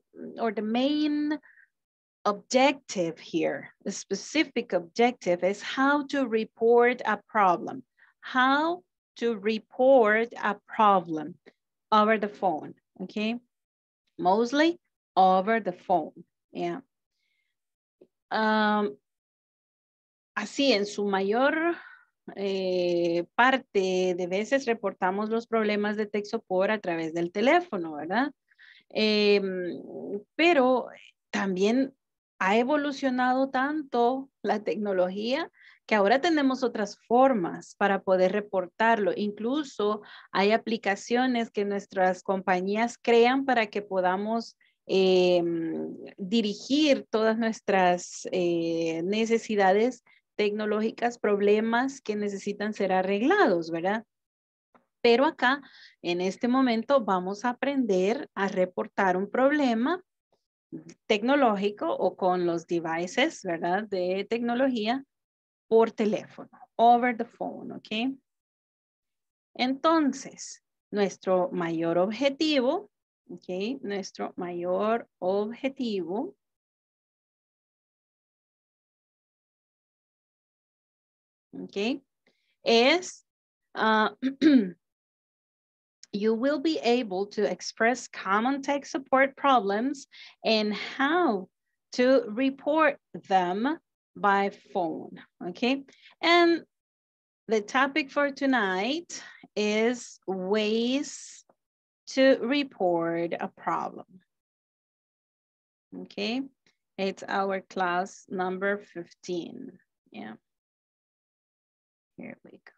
objective here, the specific objective is how to report a problem. How to report a problem over the phone, okay? Mostly over the phone, yeah. Así en su mayor parte de veces reportamos los problemas de tech support a través del teléfono, ¿verdad? Pero también ha evolucionado tanto la tecnología que ahora tenemos otras formas para poder reportarlo. Incluso hay aplicaciones que nuestras compañías crean para que podamos dirigir todas nuestras necesidades tecnológicas, problemas que necesitan ser arreglados, ¿verdad? Pero acá, en este momento, vamos a aprender a reportar un problema tecnológico o con los devices, ¿verdad? De tecnología por teléfono, over the phone, ¿ok? Entonces, nuestro mayor objetivo, ¿ok? Nuestro mayor objetivo ¿ok? Es you will be able to express common tech support problems and how to report them by phone, okay? And the topic for tonight is ways to report a problem, okay? It's our class number 15, yeah. Here we go.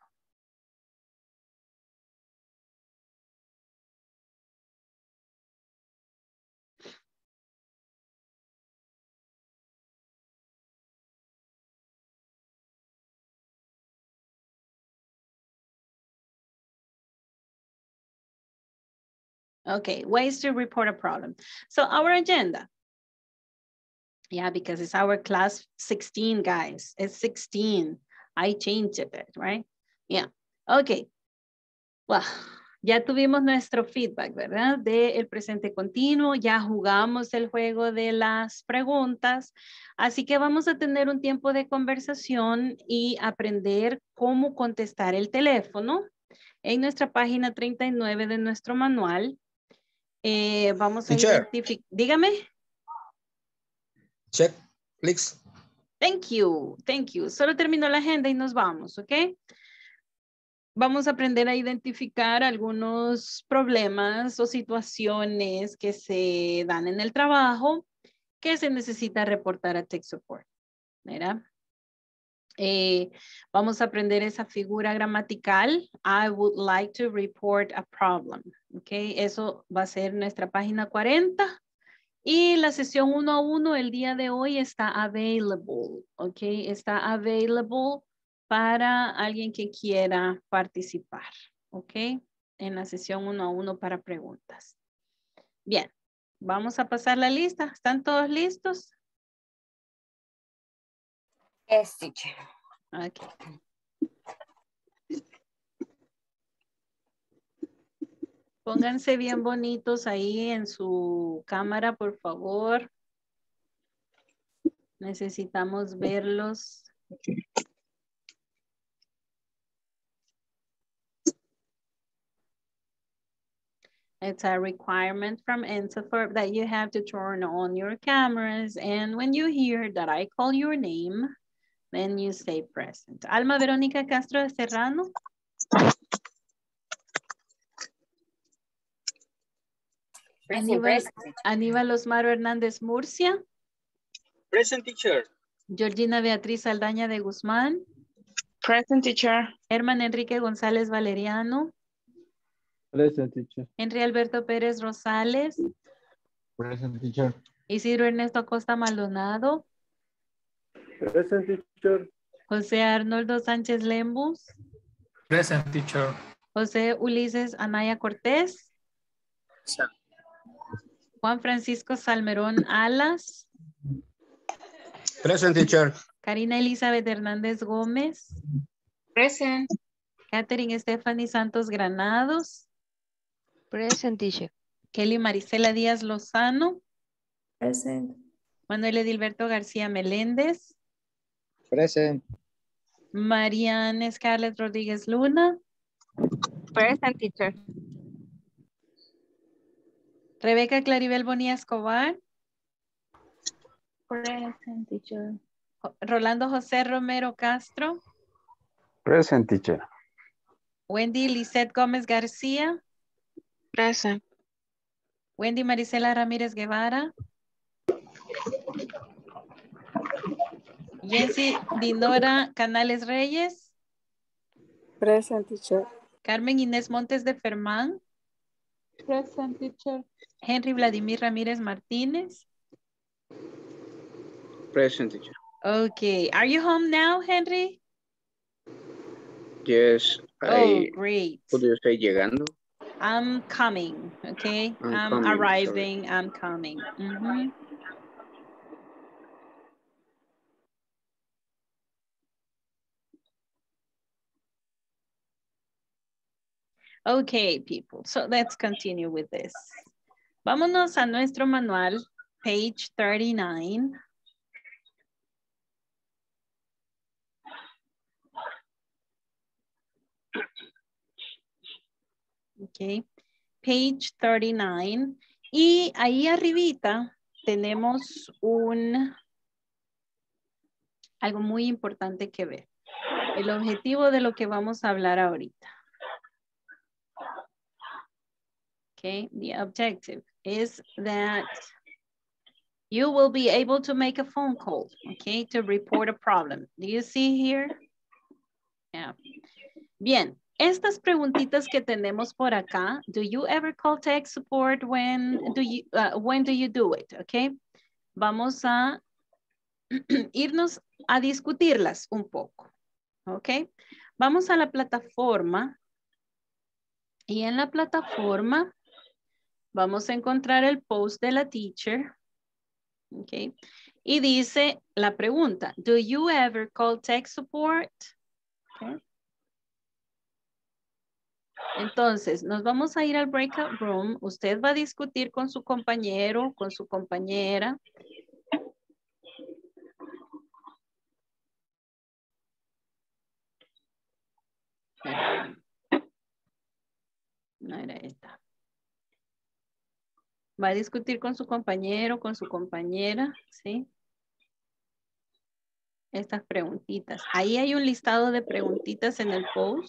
Okay, ways to report a problem. So our agenda, yeah, because it's our class 16, guys. It's 16. I changed a bit, right? Yeah, okay. Well, ya tuvimos nuestro feedback, ¿verdad? Del presente continuo, ya jugamos el juego de las preguntas, así que vamos a tener un tiempo de conversación y aprender cómo contestar el teléfono en nuestra página 39 de nuestro manual. Vamos a identificar. Dígame. Check, please. Thank you, thank you. Solo terminó la agenda y nos vamos, ¿ok? Vamos a aprender a identificar algunos problemas o situaciones que se dan en el trabajo que se necesita reportar a Tech Support, ¿verdad? Vamos a aprender esa figura gramatical. I would like to report a problem. ¿Ok? Eso va a ser nuestra página 40. Y la sesión 1 a 1 el día de hoy está available. ¿Ok? Está available para alguien que quiera participar. ¿Ok? En la sesión 1 a 1 para preguntas. Bien. Vamos a pasar la lista. ¿Están todos listos? Yes, teacher. Okay. Pónganse bien bonitos ahí en su cámara, por favor. Necesitamos verlos. It's a requirement from INSAFORP that you have to turn on your cameras. And when you hear that I call your name, then you say present. Alma Verónica Castro de Serrano. Aníbal Osmaro Hernández Murcia. Present, teacher. Georgina Beatriz Aldaña de Guzmán. Present, teacher. Herman Enrique González Valeriano. Present, teacher. Henry Alberto Pérez Rosales. Present, teacher. Isidro Ernesto Acosta Maldonado. Present, teacher. José Arnoldo Sánchez Lembus. Present, teacher. José Ulises Anaya Cortés. Present. Juan Francisco Salmerón Alas. Present, teacher. Karina Elizabeth Hernández Gómez. Present. Catherine Stephanie Santos Granados. Present, teacher. Kelly Marisela Díaz Lozano. Present. Manuel Edilberto García Meléndez. Present. Mariana Scarlett Rodríguez Luna. Present, teacher. Rebeca Claribel Bonilla Escobar. Present, teacher. Rolando José Romero Castro. Present, teacher. Wendy Lisette Gómez García. Present. Wendy Marisela Ramírez Guevara. Jensi Dinora Canales Reyes. Present, teacher. Carmen Inés Montes de Fermán. Present, teacher. Henry Vladimir Ramírez Martínez. Present, teacher. Okay, are you home now, Henry? Yes, Oh, great. What do you say, llegando? I'm coming, okay? I'm coming, arriving, I'm coming. Okay, people, so let's continue with this. Vámonos a nuestro manual, page 39. Okay, page 39. Y ahí arribita tenemos algo muy importante que ver. El objetivo de lo que vamos a hablar ahorita. Okay, the objective is that you will be able to make a phone call, okay, to report a problem. Do you see here? Yeah. Bien, estas preguntitas que tenemos por acá, do you ever call tech support? When do you do it? Okay. Vamos a irnos a discutirlas un poco. Ok. Vamos a la plataforma. Y en la plataforma vamos a encontrar el post de la teacher. Ok. Y dice la pregunta, do you ever call tech support? Okay. Entonces, nos vamos a ir al breakout room. Usted va a discutir con su compañero, con su compañera. No era esta. Va a discutir con su compañero, con su compañera, ¿sí? Estas preguntitas. Ahí hay un listado de preguntitas en el post.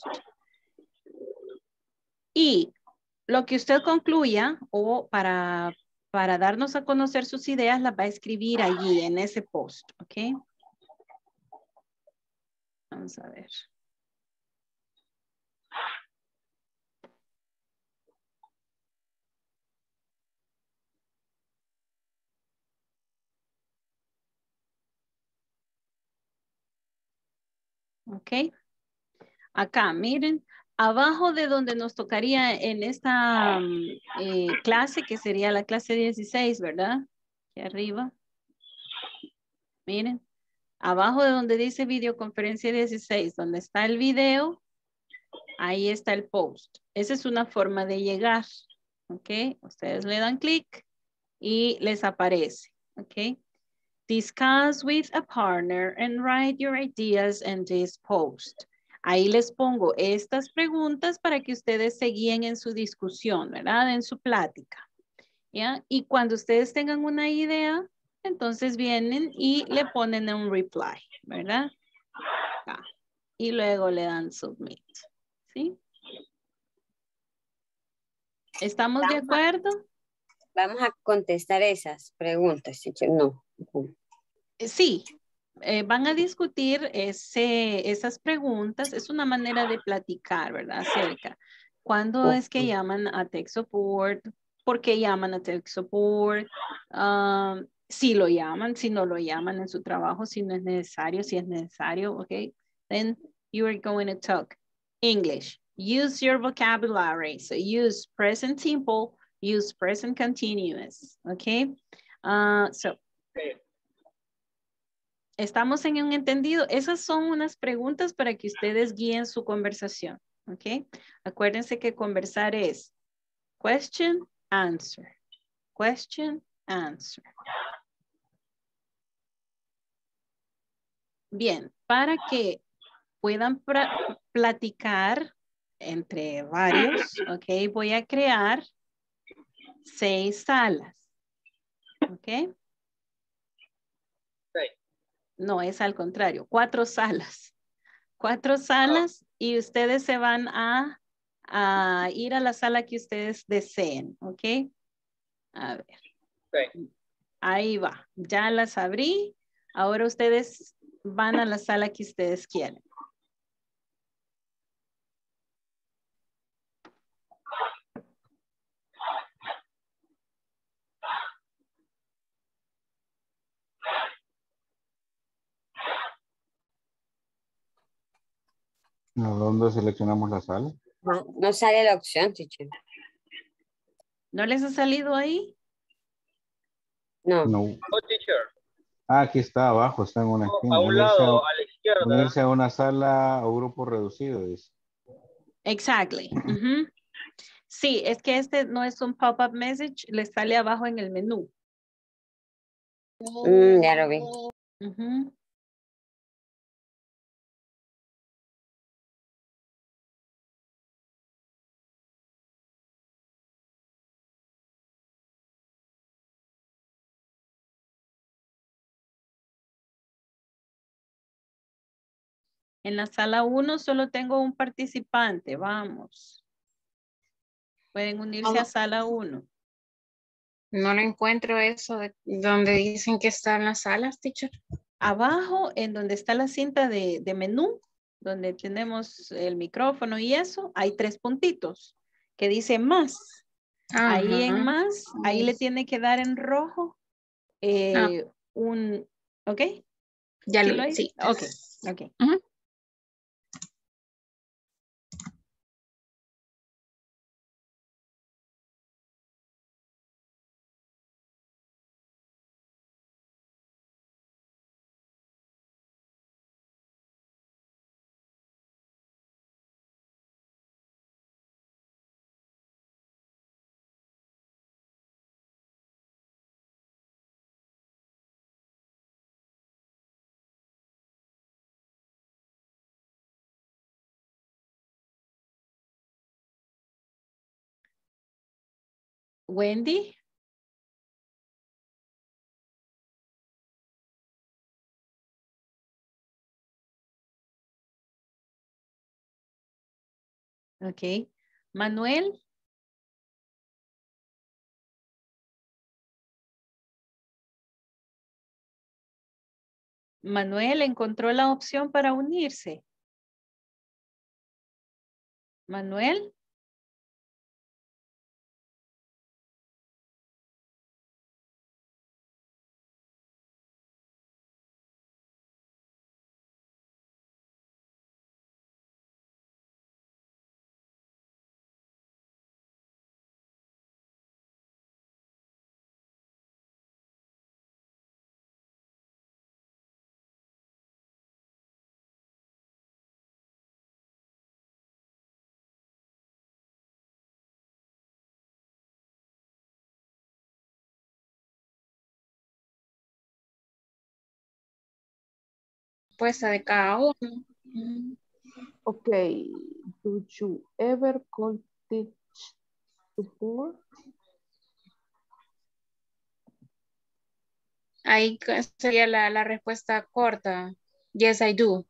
Y lo que usted concluya o para darnos a conocer sus ideas, las va a escribir allí en ese post, ¿ok? Vamos a ver. Ok. Acá, miren, abajo de donde nos tocaría en esta clase, que sería la clase 16, ¿verdad? Aquí arriba. Miren, abajo de donde dice videoconferencia 16, donde está el video, ahí está el post. Esa es una forma de llegar, ¿ok? Ustedes le dan clic y les aparece, ¿ok? Discuss with a partner and write your ideas in this post. Ahí les pongo estas preguntas para que ustedes se guíen en su discusión, ¿verdad? En su plática, ¿ya? Y cuando ustedes tengan una idea, entonces vienen y le ponen un reply, ¿verdad? Acá. Y luego le dan submit, ¿sí? ¿Estamos de acuerdo? Vamos a contestar esas preguntas, teacher. No. Sí. Van a discutir esas preguntas. Es una manera de platicar, ¿verdad? Acerca. ¿Cuándo es que llaman a tech support? ¿Por qué llaman a tech support? Si lo llaman, si no lo llaman en su trabajo, si no es necesario, si es necesario, ¿ok? Then you are going to talk English. Use your vocabulary. So use present simple, use present continuous, ¿ok? ¿Estamos en un entendido? Esas son unas preguntas para que ustedes guíen su conversación, ¿ok? Acuérdense que conversar es question, answer. Question, answer. Bien, para que puedan platicar entre varios, ¿ok? Voy a crear 6 salas, ¿ok? No, es al contrario, 4 salas. 4 salas y ustedes se van a ir a la sala que ustedes deseen, ¿ok? A ver. Okay. Ahí va. Ya las abrí. Ahora ustedes van a la sala que ustedes quieren. ¿A dónde seleccionamos la sala? No sale la opción, teacher. ¿No les ha salido ahí? No. No. Oh, teacher. Ah, aquí está abajo, está en una Oh, esquina. a un lado, a la izquierda. Unirse a una sala o grupo reducido, dice. Exactly. Ujú. Sí, es que este no es un pop-up message, le sale abajo en el menú. Ya lo vi. Ujú. En la sala 1 solo tengo un participante, vamos. Pueden unirse a sala 1. No lo encuentro eso de donde dicen que están las salas, teacher. Abajo, en donde está la cinta de menú, donde tenemos el micrófono y eso, hay 3 puntitos que dice más. Ajá. Ahí en más, ahí le tiene que dar en rojo un, ¿ok? Ya ¿Sí lo lo vi, hay? sí. Ok, ok. Ujú. Wendy. Ok. Manuel. Manuel encontró la opción para unirse. Manuel. Puesta de cada uno. Ujú. Okay. Do you ever call teach support? Ahí sería la respuesta corta. Yes, I do.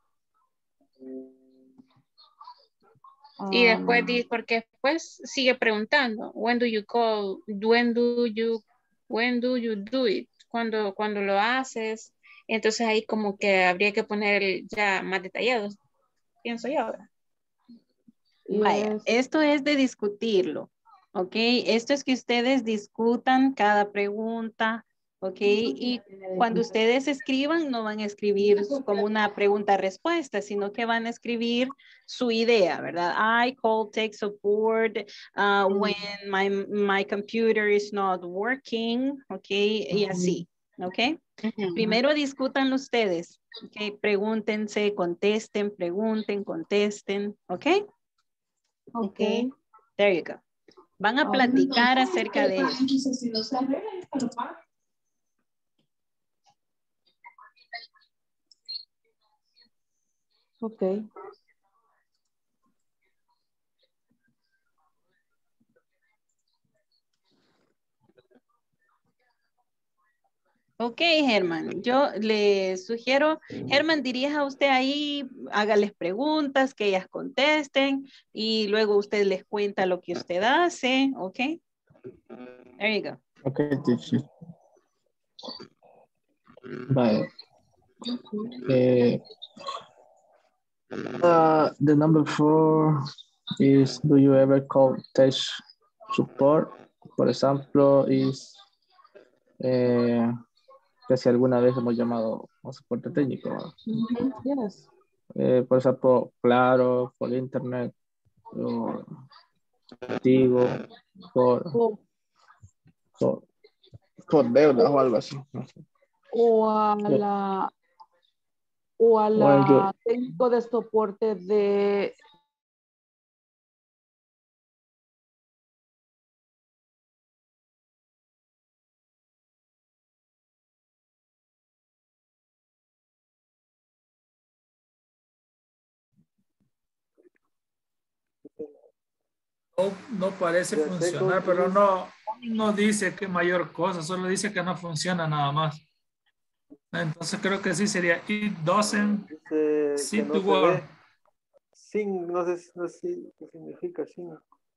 Y después, porque después sigue preguntando, when do you call, when do you do it, cuando lo haces. Entonces ahí como que habría que poner ya más detallados, pienso yo ahora. Vaya, esto es de discutirlo, ¿ok? Esto es que ustedes discutan cada pregunta, ¿ok? Y cuando ustedes escriban, no van a escribir como una pregunta-respuesta, sino que van a escribir su idea, ¿verdad? I call tech support when my computer is not working, ¿ok? Y así, ¿ok? Primero discutan ustedes, ¿ok? Pregúntense, contesten, pregunten, contesten, ¿ok? Okay. There you go. Van a platicar acerca de eso. Okay. Ok, Germán, yo le sugiero, Germán, dirija usted ahí, hágales preguntas, que ellas contesten y luego usted les cuenta lo que usted hace, ok? There you go. Okay, teacher. Vale. The number 4 is, do you ever call tech support? Por ejemplo, is que si alguna vez hemos llamado a soporte técnico. Yes. Por ejemplo, Claro, por internet, o Tigo, por deuda o algo así. No sé. O a la técnico de soporte de No parece funcionar, pero no dice que mayor cosa, solo dice que no funciona nada más. Entonces creo que sí sería it doesn't seem to work. Sin, no sé qué significa sin.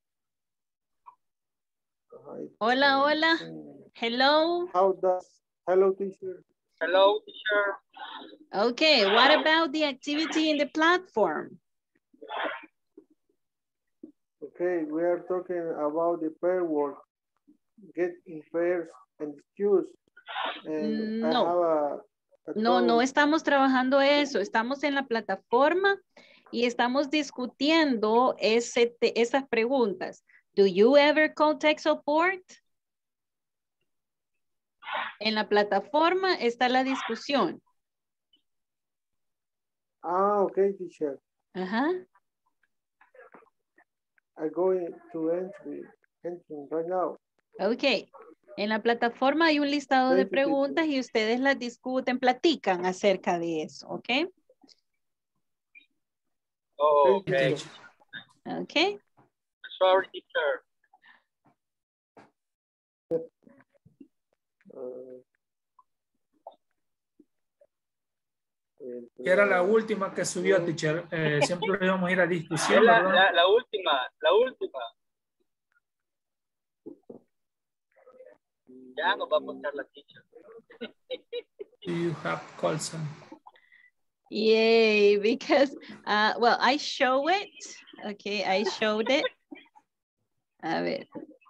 Hola, hola. Hello. Hello, teacher. Hello, teacher. Okay, what about the activity in the platform? Okay, we are talking about the pair work. Get in pairs and excuse. And No. No estamos trabajando eso. Estamos en la plataforma y estamos discutiendo esas preguntas. Do you ever call tech support? En la plataforma está la discusión. Okay, teacher. Ajá. I'm going to entry right now. Ok. En la plataforma hay un listado de preguntas y ustedes las discuten, platican acerca de eso, ¿ok? Okay. Ok. Sorry, teacher. Que era la última que subió, teacher. Siempre íbamos a ir a discusión, La ¿verdad? la última. Ya nos va a mostrar la teacher. You have Colson. Yay, because, well, I show it. Okay, I showed it. A ver.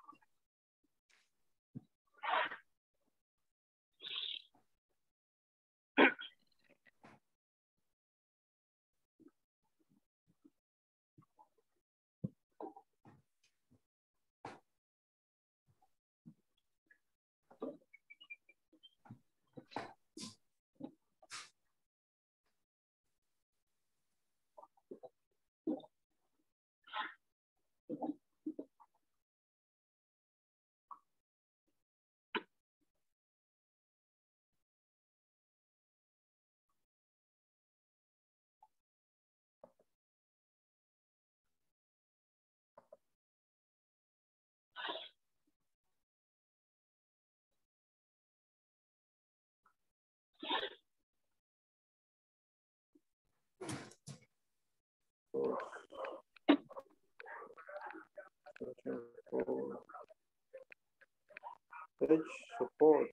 Tech support.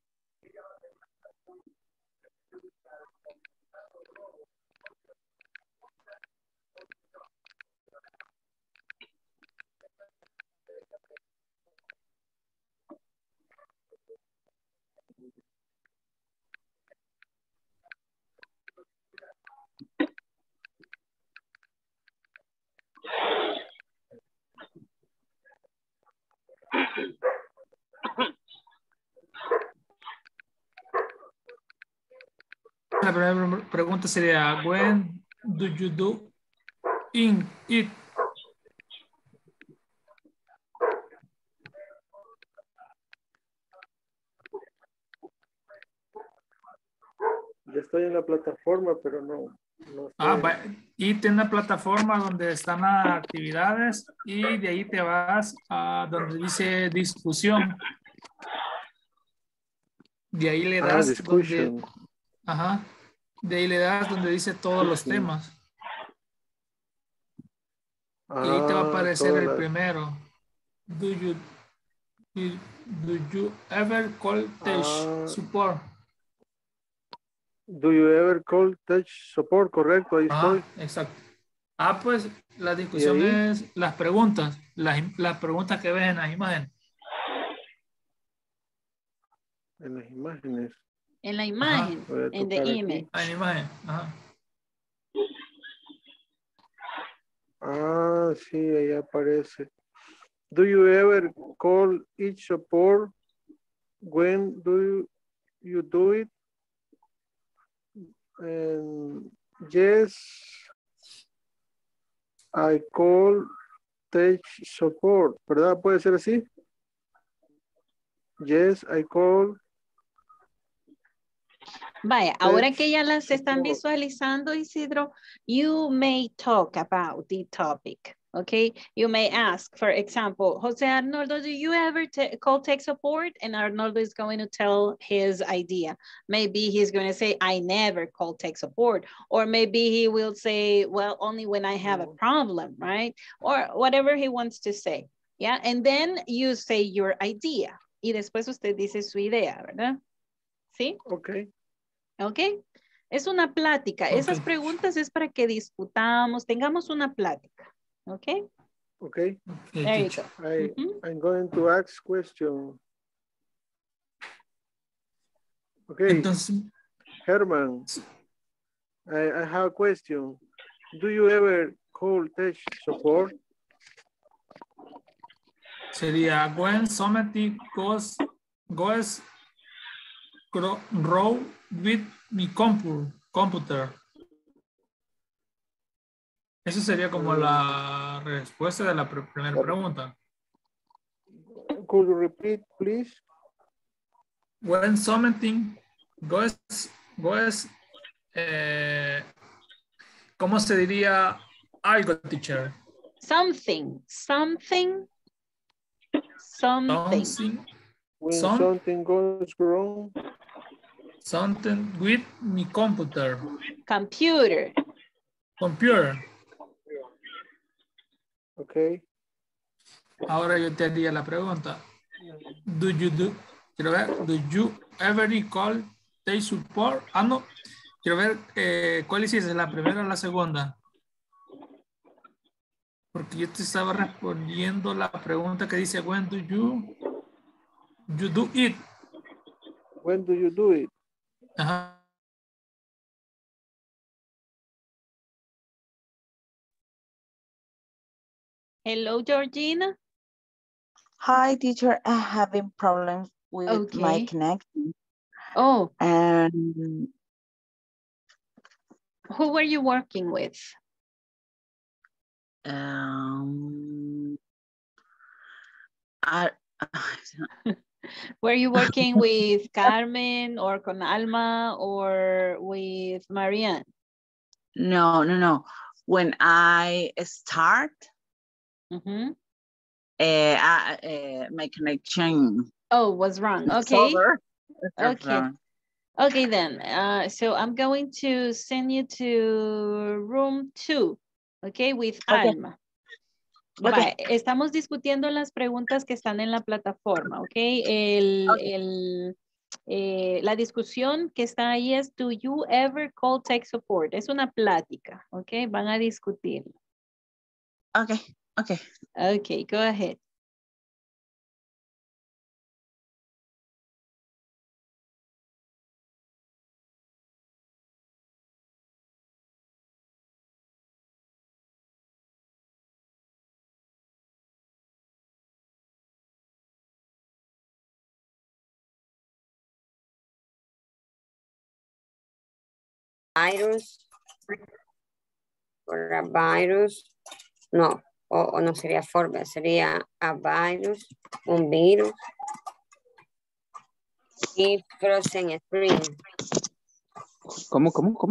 La primera pregunta sería, when do you do it? Yo estoy en la plataforma, pero no sé. Y tiene una plataforma donde están las actividades y de ahí te vas a donde dice discusión. De ahí le das discussion. donde, ajá, de ahí le das donde dice todos los temas. Y ahí te va a aparecer el primero. Do you ever call tech support? Do you ever call tech support? Correcto, ahí estoy. Exacto. Pues la discusión es las preguntas, las preguntas que ves en las imágenes. En las imágenes. En la imagen, en the image. En la imagen, ajá. Sí, ahí aparece. Do you ever call each support? When do you do it? Yes, I call tech support, ¿verdad? ¿Puede ser así? Yes, I call. Vaya, ahora que ya las están visualizando, Isidro, you may talk about the topic, okay? You may ask, for example, Jose Arnoldo, do you ever call tech support? And Arnoldo is going to tell his idea. Maybe he's going to say, I never call tech support. Or maybe he will say, well, only when I have a problem, right? Or whatever he wants to say, yeah? And then you say your idea. Y después usted dice su idea, ¿verdad? ¿Sí? Okay. Ok, es una plática. Okay. Esas preguntas es para que discutamos, tengamos una plática. Ok. Okay. There you go. I'm going to ask question. Okay. Entonces, Herman, I have a question. Do you ever call tech support? Sería when somebody goes wrong with mi computer. Eso sería como la respuesta de la primera pregunta. Could you repeat, please? When something goes ¿cómo se diría algo, teacher? Something. When something goes wrong. Something with mi computer. Computer. Okay. Ahora yo te haría la pregunta. Do you ever call tech support? No. Quiero ver cuál hiciste, la primera o la segunda. Porque yo te estaba respondiendo la pregunta que dice when do you do it? When do you do it? Ajá. Hello, Georgina. Hi, teacher. I'm having problems with my connection. Oh. And who were you working with? Were you working with Carmen or con Alma or with Marianne? No. When I start, my connection. Oh, was wrong. Okay. Okay then. So I'm going to send you to room 2. Okay, with Alma. Okay. Estamos discutiendo las preguntas que están en la plataforma, ¿ok? La discusión que está ahí es, do you ever call tech support? Es una plática, ¿ok? Van a discutir. Okay. Okay, go ahead. Virus, no, o no sería forma, sería a virus, un virus y frozen spring. ¿Cómo?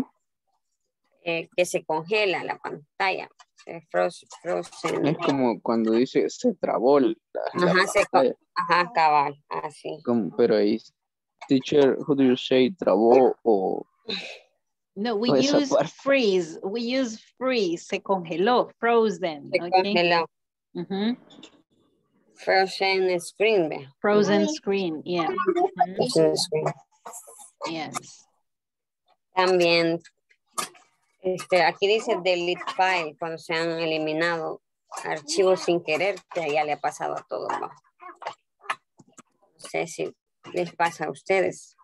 Que se congela la pantalla. Frozen. Es como cuando dice se trabó la pantalla. Ajá, cabal, así. Pero ahí Teacher, how do you say trabó o No, we esa use parte? freeze. We use freeze. Se congeló, frozen. Se Okay. congeló. Mhm. Frozen screen, vea. Frozen screen, yeah. Mhm. Frozen screen. Yes. También, aquí dice delete file, cuando se han eliminado archivos sin querer, que ya le ha pasado a todos, ¿no? No sé si les pasa a ustedes.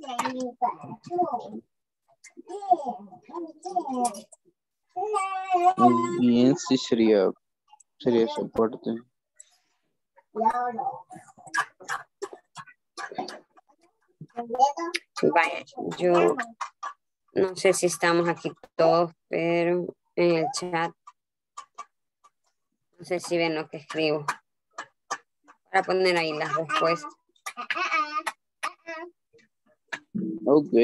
Bien, sí sería esa parte. Vaya, yo no sé si estamos aquí todos, pero en el chat no sé si ven lo que escribo para poner ahí las respuestas. Ok.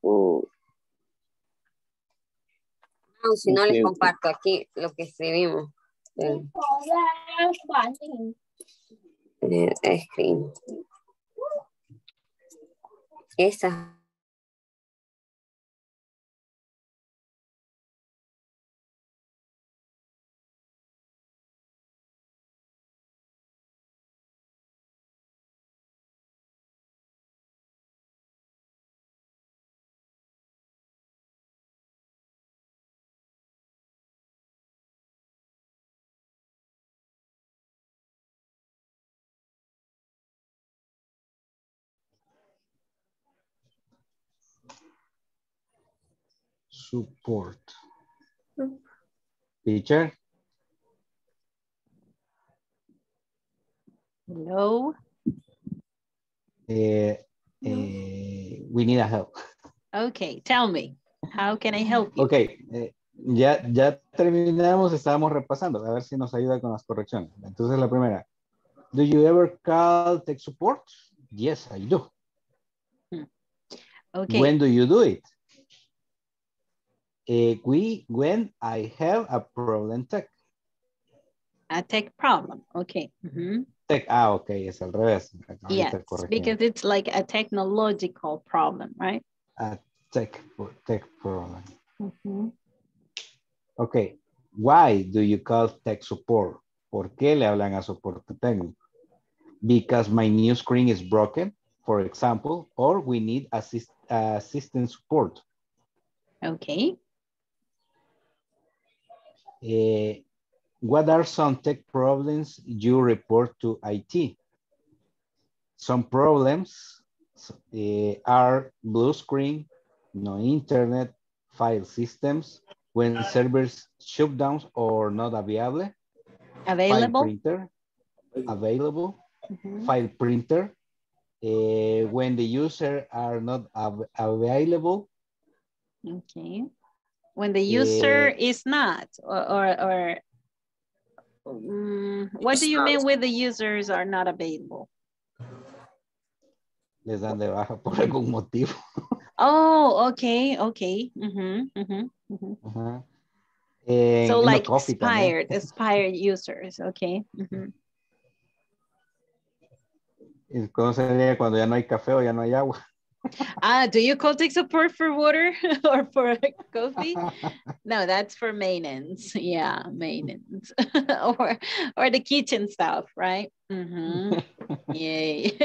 No, si no Ok, les ok. comparto aquí lo que escribimos. Escribimos. Esa. Support. Teacher. Hello. We need a help. Okay, tell me. How can I help you? Ok, ya terminamos, estábamos repasando, a ver si nos ayuda con las correcciones. Entonces la primera, do you ever call tech support? Yes, I do. Okay. When do you do it? When I have a problem tech. A tech problem, okay. Mhm. Tech, ok, es al revés. Yes, Ahorita corregimos. because it's like a technological problem, right? A tech problem. Mhm. Ok, why do you call tech support? ¿Por qué le hablan a soporte técnico? Because my new screen is broken, for example, or we need assistant support. Okay. What are some tech problems you report to IT? Some problems are blue screen, no internet, file systems, when servers shut down or not available. Available. File printer, available. File printer, when the user are not available. Okay. When the user is not, or what do you mean with the users are not available? Les dan de baja por algún motivo. Oh, okay, okay. So like expired users, okay. ¿Y cómo sería cuando ya no hay café o ya no hay agua? Do you call tech support for water or for coffee? No, that's for maintenance. Yeah, maintenance. or the kitchen stuff, right? Yay.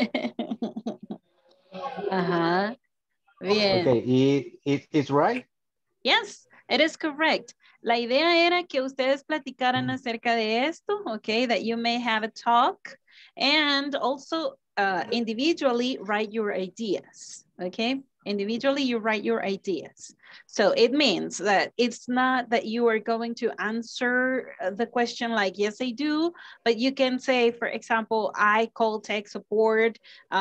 Bien. Okay, it's right? Yes, it is correct. La idea era que ustedes platicaran acerca de esto, okay, that you may have a talk and also individually write your ideas, okay? Individually, you write your ideas. So it means that it's not that you are going to answer the question like, yes, I do, but you can say, for example, I call tech support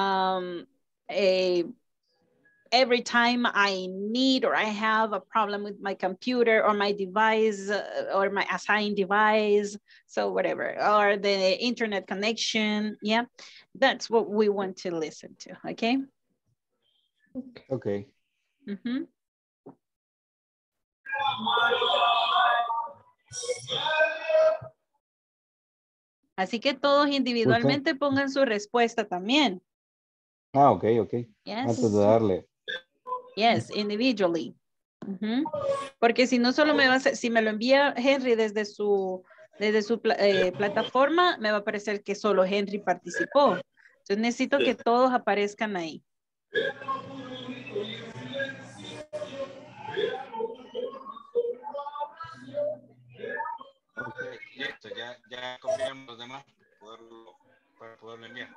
every time I need or I have a problem with my computer or my device or my assigned device, so whatever, or the internet connection, yeah, that's what we want to listen to, okay? Okay. Así que todos individualmente pongan su respuesta también. Ah, ok. Yes. Antes de darle. Yes, individually. Porque si no solo me va a hacer, si me lo envía Henry desde su plataforma, me va a aparecer que solo Henry participó. Entonces necesito que todos aparezcan ahí. Ok, listo, ya copiamos los demás para poderlo enviar.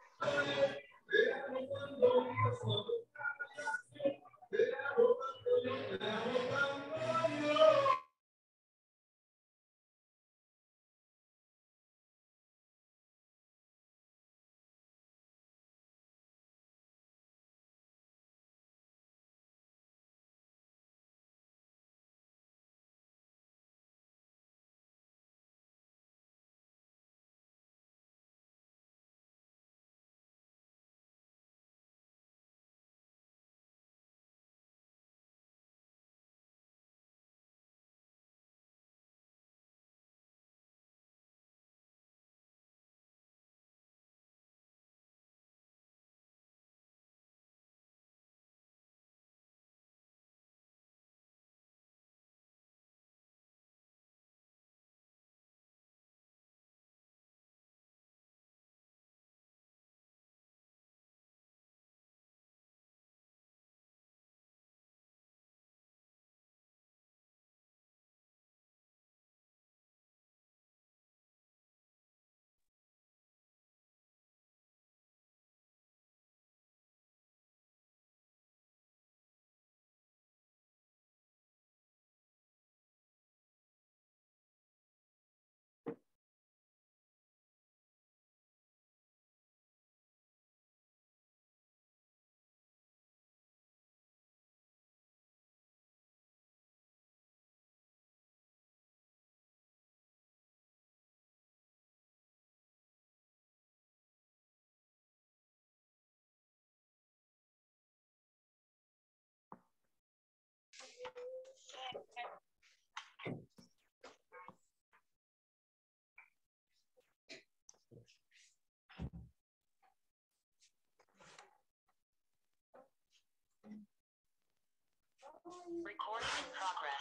Recording in progress.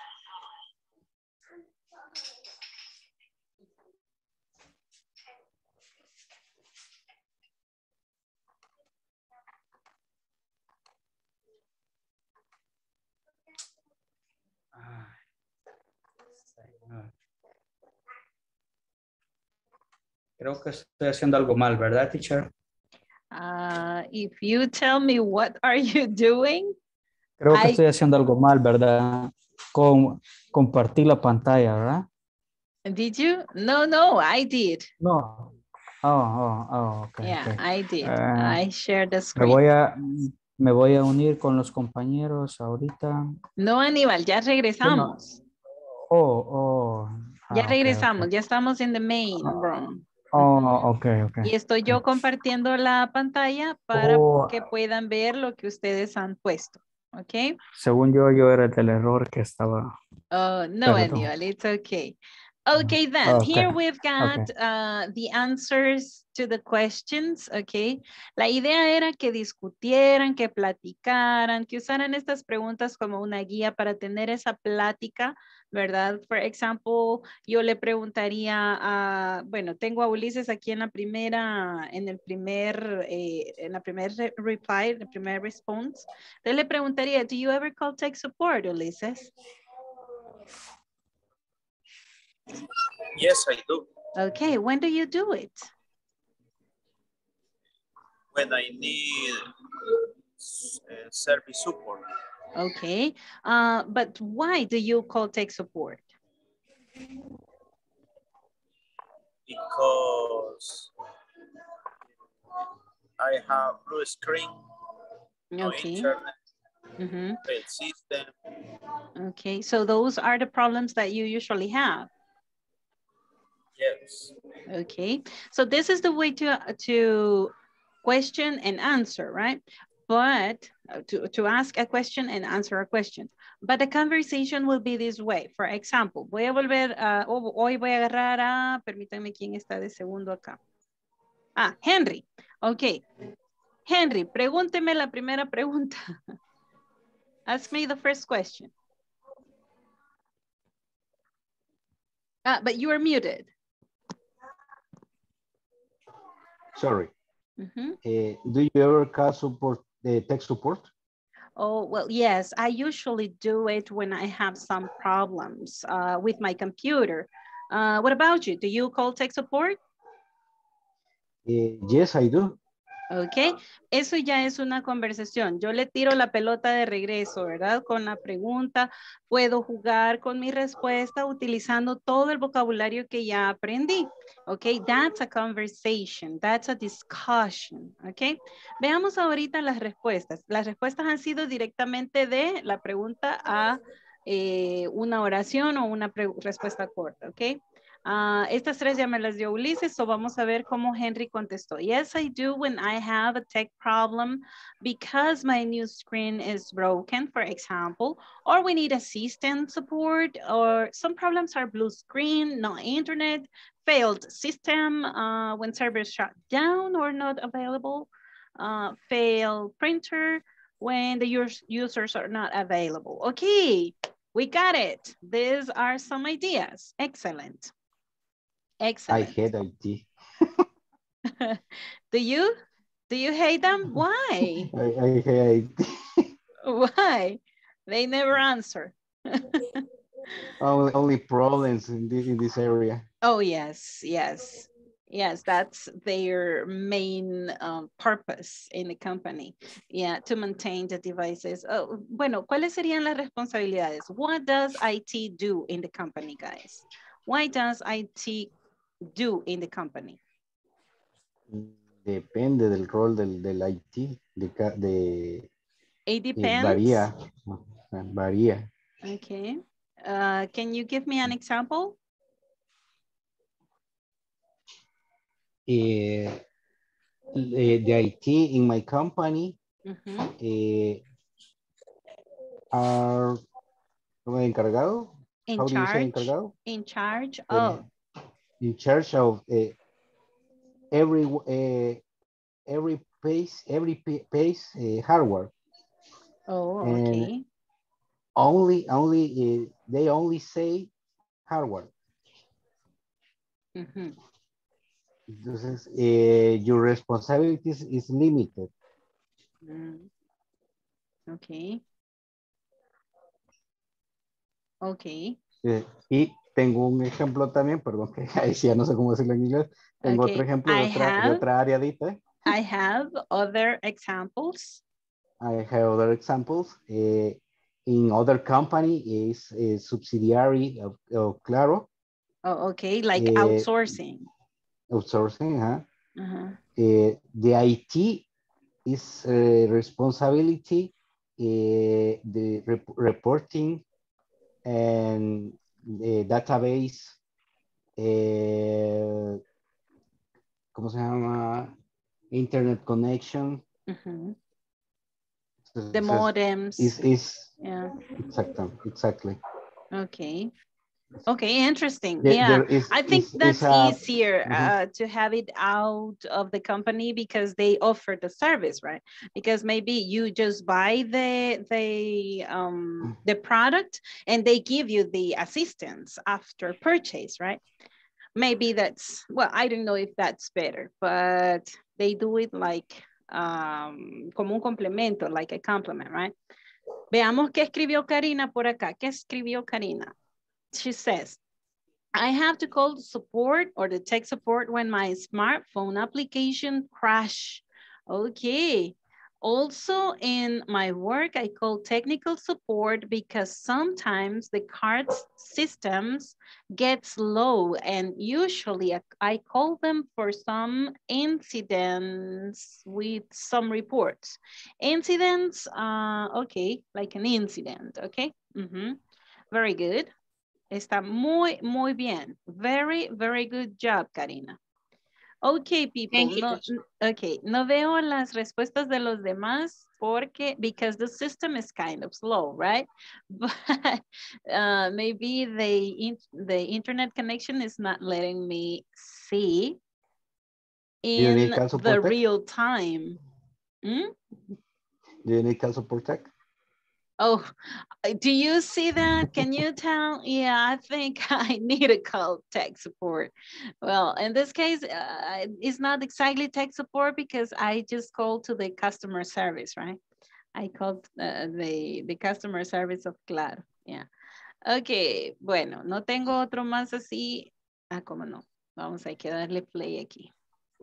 Creo que estoy haciendo algo mal, ¿verdad, teacher? If you tell me what are you doing, Creo que estoy haciendo algo mal, ¿verdad? Compartir la pantalla, ¿verdad? Did you? No, I did. No. Okay. Yeah, Okay. I did. I shared the screen. Me voy a unir con los compañeros ahorita. No, Aníbal, ya regresamos. Ya regresamos, Okay. ya estamos en the main room. Okay. Y estoy yo compartiendo la pantalla para que puedan ver lo que ustedes han puesto. ¿Ok? Según yo era el del error que estaba. Oh, no, Aníbal, it's okay. Okay, then here we've got the answers to the questions, okay. La idea era que discutieran, que platicaran, que usaran estas preguntas como una guía para tener esa plática, ¿verdad? For example, yo le preguntaría a, bueno, tengo a Ulises aquí en la primera reply, en el primer response. Entonces le preguntaría, do you ever call tech support, Ulises? Yes, I do. Okay, when do you do it? When I need service support. Okay, but why do you call tech support? Because I have blue screen, no internet, failed system. Okay, so those are the problems that you usually have. Yes. Okay, so this is the way to question and answer, right? But to ask a question and answer a question. But the conversation will be this way. For example, voy a volver, hoy voy a agarrar a, permítanme quién está de segundo acá. Henry. Okay. Henry, pregúnteme la primera pregunta. Ask me the first question. But you are muted. Sorry. Do you ever call support, tech support? Oh, well, yes, I usually do it when I have some problems with my computer. What about you? Do you call tech support? Yes, I do. Ok, eso ya es una conversación. Yo le tiro la pelota de regreso, ¿verdad? Con la pregunta, puedo jugar con mi respuesta utilizando todo el vocabulario que ya aprendí. Ok, that's a conversation, that's a discussion. Ok, veamos ahorita las respuestas. Las respuestas han sido directamente de la pregunta a una oración o una respuesta corta. Ok. Estas tres ya me las dio Ulises, so vamos a ver cómo Henry contestó. Yes, I do when I have a tech problem because my new screen is broken, for example, or we need assistant support, or some problems are blue screen, no internet, failed system when servers shut down or not available, failed printer when the users are not available. Okay, we got it. These are some ideas. Excellent. Excellent. I hate IT. Do you? Do you hate them? Why? I hate IT. Why? They never answer. only problems in this area. Oh, yes, yes. Yes, that's their main purpose in the company. Yeah, to maintain the devices. Oh, bueno, ¿cuáles serían las responsabilidades? What does IT do in the company, guys? Why does IT do in the company? Depende del rol del IT. It depends. Varía. Okay. Can you give me an example? The IT in my company are encargado. In How do you say charge. encargado? In charge of. In charge of every piece hardware. Oh, and okay. They only say hardware. Entonces, your responsibilities is limited. Okay. Okay. Y tengo un ejemplo también, perdón, que ahí sí ya no sé cómo decirlo en inglés. Tengo otro ejemplo de otra área de IT. I have other examples. I have other examples. In other company is a subsidiary of Claro. Oh, okay, like outsourcing. Outsourcing, the IT is responsibility, the reporting and the database, ¿cómo se llama? Internet connection. The modems. Yeah. Exactly. Okay. Okay, interesting. I think that's easier to have it out of the company because they offer the service, right? Because maybe you just buy the product and they give you the assistance after purchase, right? Maybe that's, well, I don't know if that's better, but they do it like como un complemento, like a complement, right? Veamos qué escribió Karina por acá. ¿Qué escribió Karina? She says, I have to call the support or the tech support when my smartphone application crash. Okay. Also in my work, I call technical support because sometimes the card's systems get slow and usually I call them for some incidents with some reports. Incidents, okay, like an incident, okay? Very good. Está muy, muy bien. Very, very good job, Karina. Okay, people. Thank you. No veo las respuestas de los demás because the system is kind of slow, right? But maybe the internet connection is not letting me see in the real time. Hmm? Do you need child support tech? Oh, do you see that? Can you tell? Yeah, I think I need to call tech support. Well, in this case, it's not exactly tech support because I just called to the customer service, right? I called the customer service of Claro. Yeah. Ok, bueno, no tengo otro más así. Ah, cómo no. Vamos, hay que darle play aquí.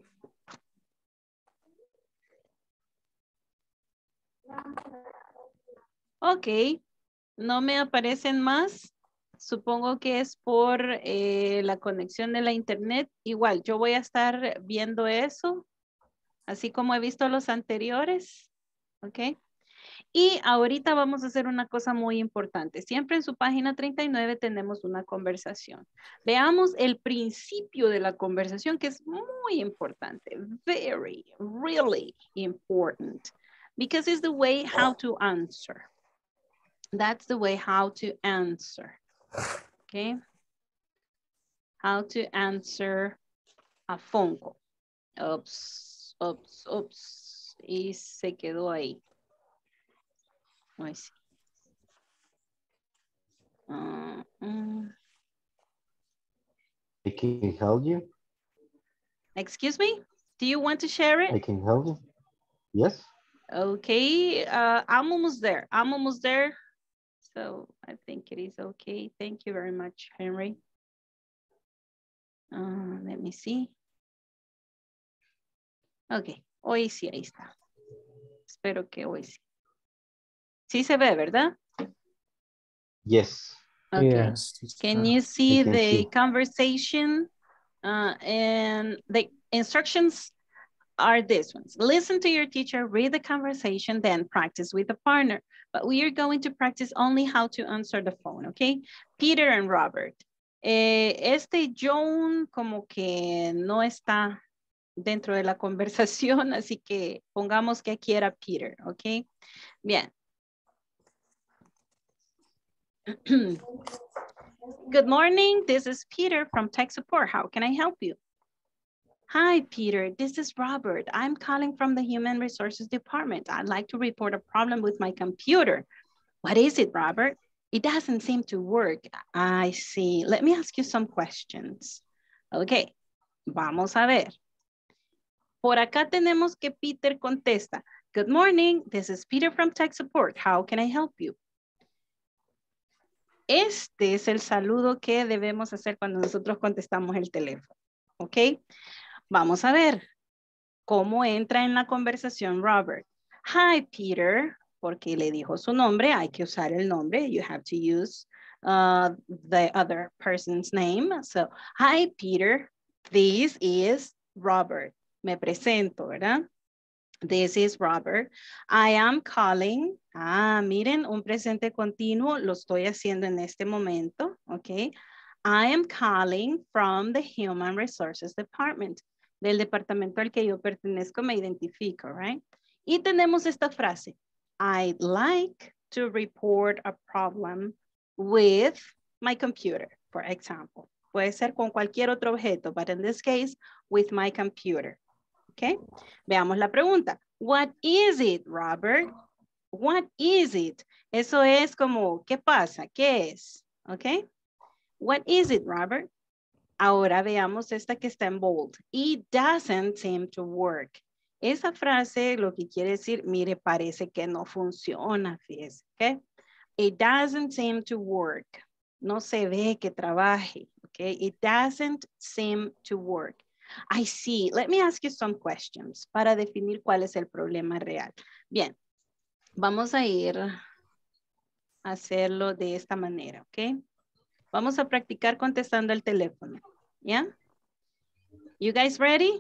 Ok, no me aparecen más. Supongo que es por la conexión de la internet. Igual, yo voy a estar viendo eso, así como he visto los anteriores. Ok. Y ahorita vamos a hacer una cosa muy importante. Siempre en su página 39 tenemos una conversación. Veamos el principio de la conversación, que es muy importante. Very, really important. Because it's the way how to answer. That's the way how to answer. Okay? How to answer a phone call. Oops, oops, oops. Y se quedó ahí. I see. I can help you. Excuse me? Do you want to share it? I can help you. Yes. Okay, I'm almost there. I'm almost there. So I think it is okay. Thank you very much, Henry. Let me see. Ok, hoy sí, ahí está. Espero que hoy sí. Sí se ve, ¿verdad? Yes. Okay. Yes. Can you see can the see. conversation? And the instructions are these ones. Listen to your teacher, read the conversation, then practice with a partner. But we are going to practice only how to answer the phone, okay? Peter and Robert. John como que no está dentro de la conversación, así que pongamos que aquí era Peter, ¿ok? Bien. Good morning, this is Peter from Tech Support. How can I help you? Hi, Peter, this is Robert. I'm calling from the Human Resources Department. I'd like to report a problem with my computer. What is it, Robert? It doesn't seem to work. I see. Let me ask you some questions. Okay, vamos a ver. Por acá tenemos que Peter contesta. Good morning, this is Peter from Tech Support. How can I help you? Este es el saludo que debemos hacer cuando nosotros contestamos el teléfono. ¿Ok? Vamos a ver cómo entra en la conversación Robert. Hi, Peter. Porque le dijo su nombre, hay que usar el nombre. You have to use the other person's name. So, hi, Peter. This is Robert. Me presento, ¿verdad? This is Robert. I am calling. Miren, un presente continuo lo estoy haciendo en este momento, ¿ok? I am calling from the Human Resources Department. Del departamento al que yo pertenezco me identifico, right? Y tenemos esta frase. I'd like to report a problem with my computer, for example. Puede ser con cualquier otro objeto, but in this case, with my computer. Okay, veamos la pregunta. What is it, Robert? What is it? Eso es como, ¿qué pasa? ¿Qué es? Okay. What is it, Robert? Ahora veamos esta que está en bold. It doesn't seem to work. Esa frase lo que quiere decir, mire, parece que no funciona, fíjese. Okay. It doesn't seem to work. No se ve que trabaje. Okay. It doesn't seem to work. I see. Let me ask you some questions para definir cuál es el problema real. Bien, vamos a ir a hacerlo de esta manera, ¿ok? Vamos a practicar contestando el teléfono, ¿ya? You guys ready?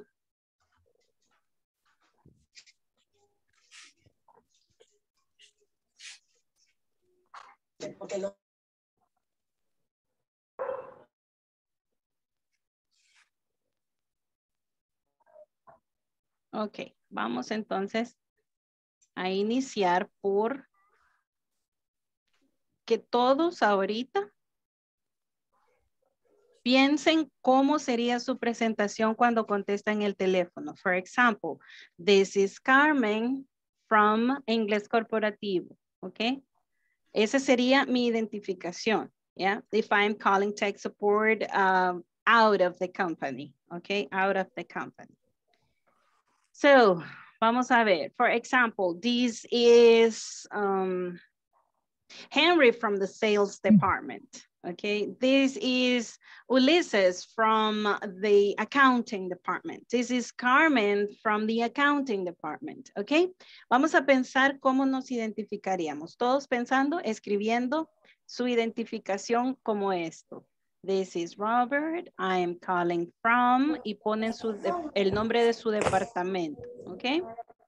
Ok, vamos entonces a iniciar por que todos ahorita Piensen cómo sería su presentación cuando contestan el teléfono. For example, this is Carmen from Inglés Corporativo, ¿ok? Esa sería mi identificación, ¿ya? If I'm calling tech support out of the company, ¿ok? Out of the company. So, vamos a ver. For example, this is Henry from the sales department. Okay, this is Ulises from the accounting department. This is Carmen from the accounting department. Okay, vamos a pensar cómo nos identificaríamos. Todos pensando, escribiendo su identificación como esto. This is Robert, I am calling from, y ponen el nombre de su departamento. Okay.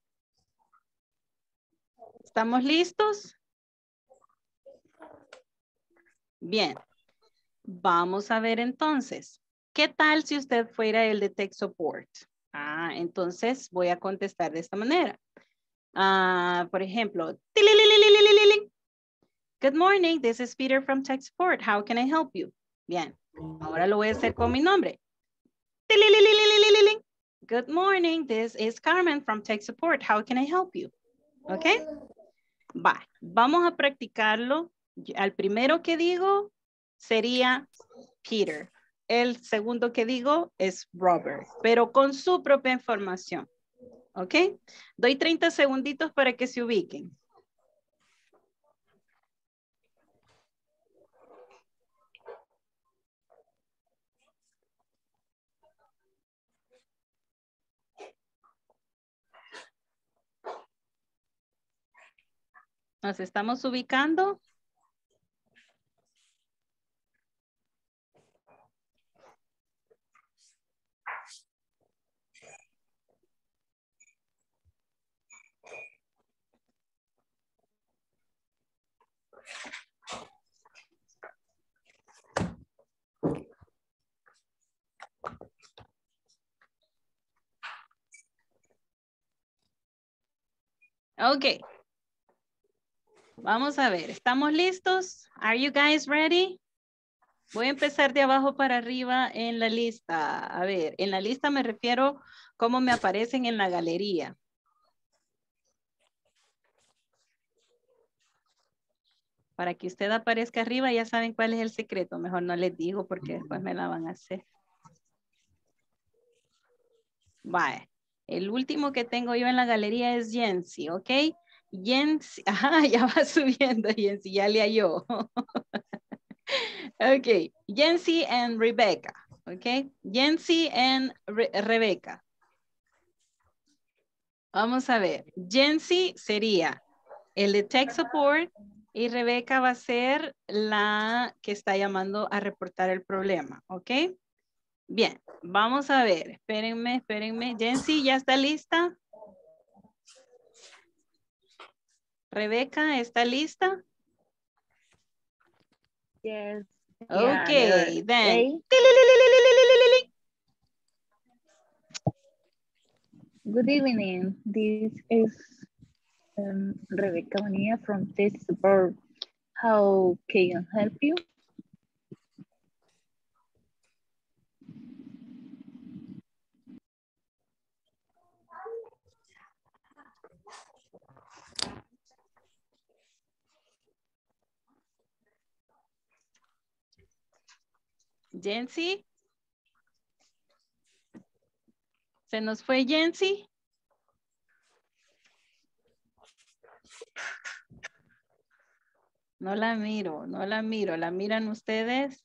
¿Estamos listos? Bien, vamos a ver entonces. ¿Qué tal si usted fuera el de Tech Support? Entonces voy a contestar de esta manera. Por ejemplo, good morning, this is Peter from Tech Support. How can I help you? Bien, ahora lo voy a hacer con mi nombre. Good morning, this is Carmen from Tech Support. How can I help you? ¿Ok? Vamos a practicarlo. Al primero que digo sería Peter. El segundo que digo es Robert, pero con su propia información. ¿Ok? Doy 30 segunditos para que se ubiquen. ¿Nos estamos ubicando? Ok. Vamos a ver, ¿estamos listos? Are you guys ready? Voy a empezar de abajo para arriba en la lista. A ver, en la lista me refiero cómo me aparecen en la galería. Para que usted aparezca arriba, ya saben cuál es el secreto. Mejor no les digo porque después me la van a hacer. Vale. El último que tengo yo en la galería es Jensi, ¿ok? Jensi, ya va subiendo Jensi, ya le halló. Ok, Jensi and Rebecca, ok? Jensi and Rebecca. Vamos a ver, Jensi sería el de Tech Support y Rebecca va a ser la que está llamando a reportar el problema, ¿ok? Bien, vamos a ver, espérenme. Jensi, ¿ya está lista? Rebecca, ¿está lista? Yes. Okay, then. Good evening. This is Rebecca Bonilla from Tech Support. How can I help you? Jensi. ¿Se nos fue Jensi? No la miro. ¿La miran ustedes?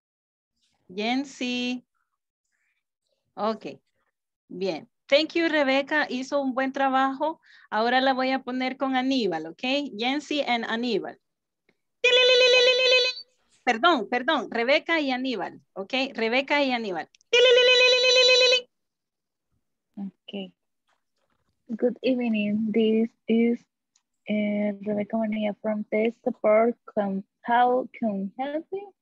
Jensi. Ok. Bien. Thank you, Rebecca. Hizo un buen trabajo. Ahora la voy a poner con Aníbal, ¿ok? Jensi and Aníbal. Perdón. Rebeca y Aníbal, ¿ok? Rebeca y Aníbal. Okay. Good evening. This is Rebecca Bonilla from Tech Support. How can I help you?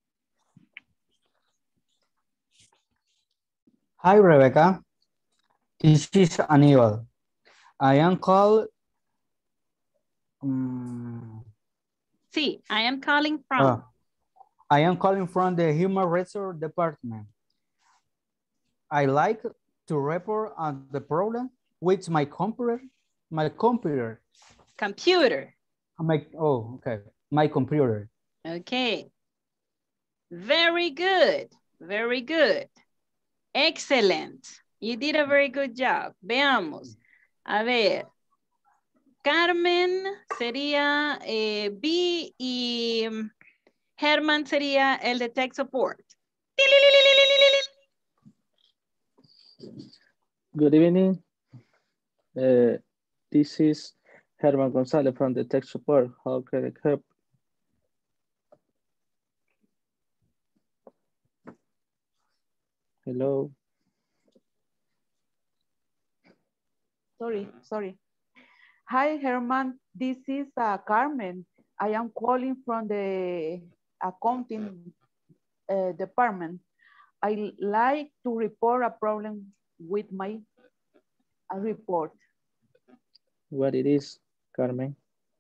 Hi, Rebecca. This is Aníbal. I am called... Sí, I am calling from. I am calling from the Human Resource Department. I like to report on the problem with my computer. My computer. Computer. Okay. My computer. Okay. Very good. Very good. Excellent. You did a very good job. Veamos. A ver. Carmen sería B y Herman sería el de tech support. Good evening. This is Herman Gonzalez from the tech support. How can I help? Hello. Sorry. Hi, Herman. This is Carmen. I am calling from the accounting department. I like to report a problem with my report. What it is, Carmen?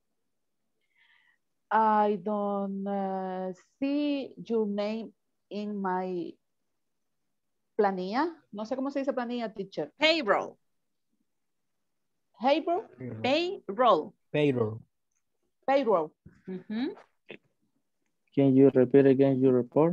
I don't see your name in my planilla. No sé cómo se dice planilla, teacher. Payroll. Payroll? Payroll. Payroll. Payroll. Can you repeat again your report?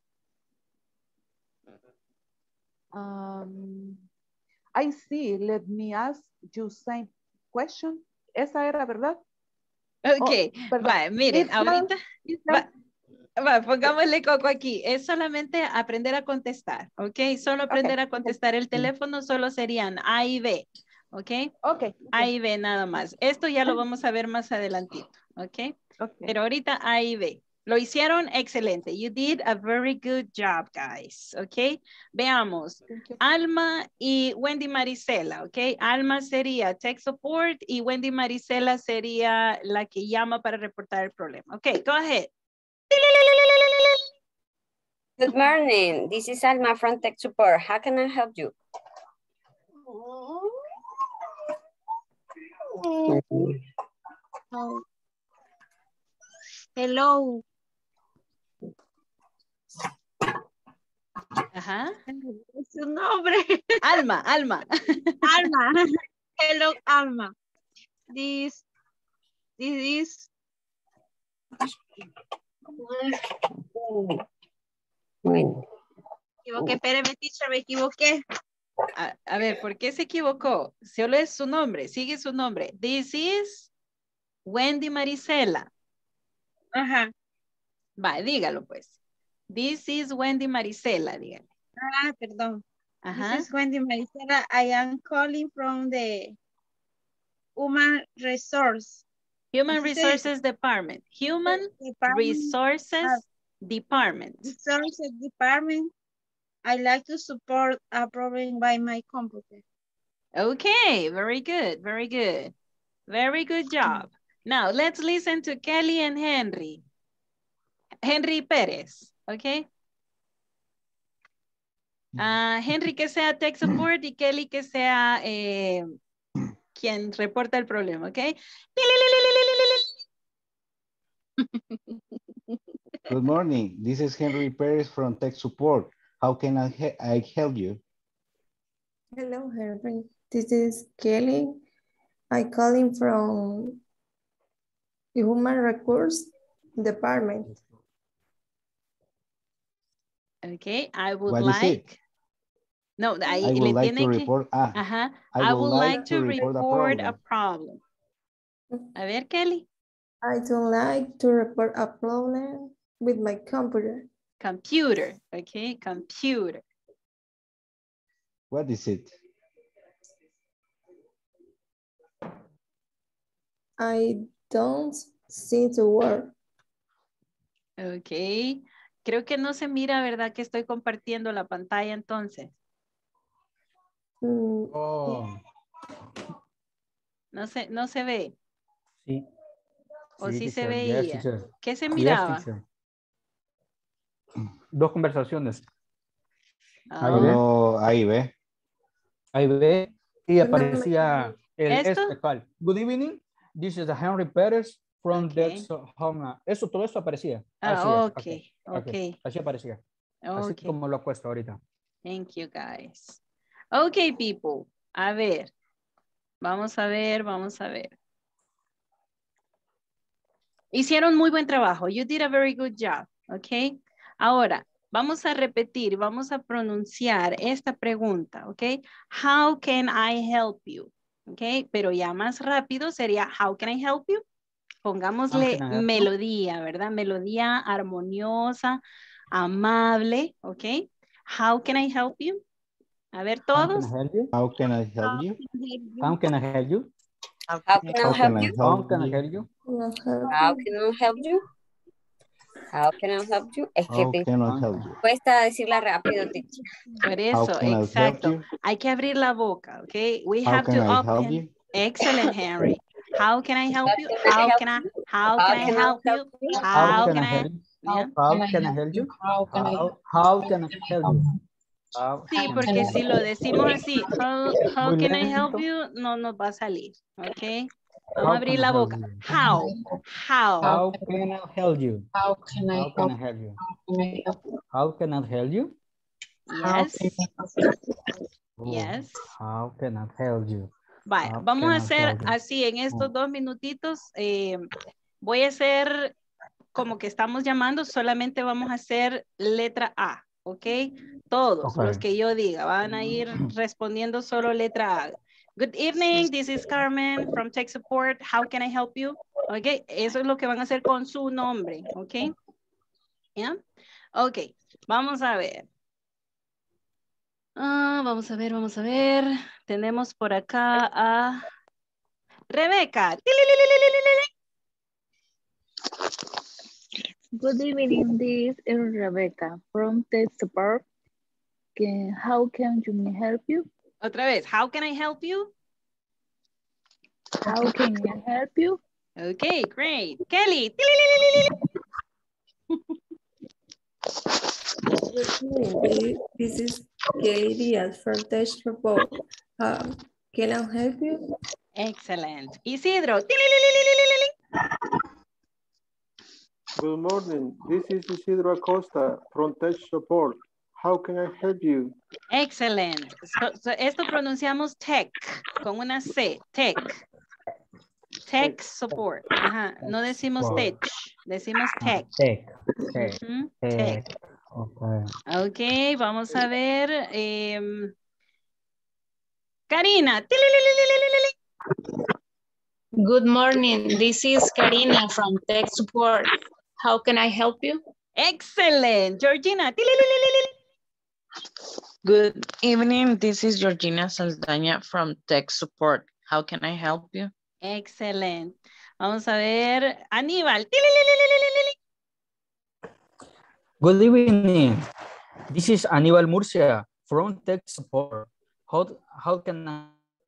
I see. Let me ask you same question. Esa era, ¿verdad? Ok, va, miren, ahorita, pongámosle coco aquí, es solamente aprender a contestar, ok, solo aprender a contestar el teléfono, solo serían A y B, ok, A y B nada más, esto ya lo vamos a ver más adelantito, ok, pero ahorita A y B, lo hicieron excelente, you did a very good job, guys, ok, veamos, Alma y Wendy Marisela, ok, Alma sería tech support y Wendy Marisela sería la que llama para reportar el problema, ok, go ahead. Good morning, this is Alma from tech support, how can I help you? Hello. Ajá. Su nombre. Alma. Alma. Hello, Alma. This is. Bueno. Espérame, teacher, me equivoqué. A ver, ¿por qué se equivocó? Solo es su nombre, sigue su nombre. This is Wendy Marisela. Ajá. Va, dígalo pues. This is Wendy Marisela, dígale. Perdón. Ajá. This is Wendy Marisela. I am calling from the Human Resources Department. Human Resources Department. Resources Department. I like to support a problem by my computer. Okay, very good, very good. Very good job. Now, let's listen to Kelly and Henry. Henry Pérez, okay? Henry que sea tech support y Kelly que sea quien reporta el problema, okay? Good morning. This is Henry Perez from Tech Support. How can I help you? Hello, Henry. This is Kelly. I'm calling from the Human Resource Department. Okay, I would what like... No, I would like to report... Ajá. I would like to report a problem. A ver, Kelly. I would like to report a problem with my computer. Computer, okay, computer. What is it? I don't see the word. Ok. Creo que no se mira, ¿verdad? Que estoy compartiendo la pantalla entonces. Oh. No se ve. Sí. ¿O sí se teacher. veía? Yes, teacher. ¿Qué se miraba? Yes, teacher. Dos conversaciones. Ahí ve. Ahí ve. Y aparecía el ¿Esto? especial. Good evening. This is Henry Perez from the home. Eso, todo eso aparecía. Okay. Así aparecía. Así Okay. como lo he puesto ahorita. Thank you, guys. Okay, people. A ver. Vamos a ver. Hicieron muy buen trabajo. You did a very good job. Okay. Ahora, vamos a repetir, vamos a pronunciar esta pregunta. Okay. How can I help you? Okay. Pero ya más rápido sería, how can I help you? Pongámosle melodía, ¿verdad? Melodía armoniosa, amable, ¿ok? How can I help you? A ver, todos. How can I help you? How can I help you? How can I help you? How can I help you? How can I help you? How can I help you? Es que cuesta decirla rápido, teacher. Por eso, exacto. Hay que abrir la boca, ¿ok? We have to open. Excellent, Henry. How can I help you? How can I help you? How can I help you? How can I help you? How can I help you? Sí, porque si lo decimos así, how can I help you? No nos va a salir, ¿ok? Vamos a abrir la boca. How can I help you? How can I help you? How can I help you? Yes. Yes. How can I help you? Vaya, vamos a hacer así en estos 2 minutitos. Voy a hacer como que estamos llamando, solamente vamos a hacer letra A, ¿ok? Todos los que yo diga van a ir respondiendo solo letra A. Good evening, this is Carmen from Tech Support. How can I help you? Ok, eso es lo que van a hacer con su nombre, ¿ok? ¿Ya? Ok, vamos a ver. Vamos a ver. Tenemos por acá a Rebeca. Good evening, this is Rebecca from Tech Support. How can you help you? Otra vez, how can I help you? How can I help you? Okay, great. Kelly. This is Kelly Diaz from Tech Support. Can I help you? Excellent. Isidro. Good morning. This is Isidro Acosta from Tech Support. How can I help you? Excellent. So esto pronunciamos tech con una C. Tech. Tech support. Ajá. No decimos tech. Decimos tech. Tech. Tech. Ok, vamos a ver. Karina. Good morning. This is Karina from Tech Support. How can I help you? Excellent. Georgina. Good evening. This is Georgina Saldaña from Tech Support. How can I help you? Excellent. Vamos a ver. Aníbal. Good evening. This is Aníbal Murcia from Tech Support. How can I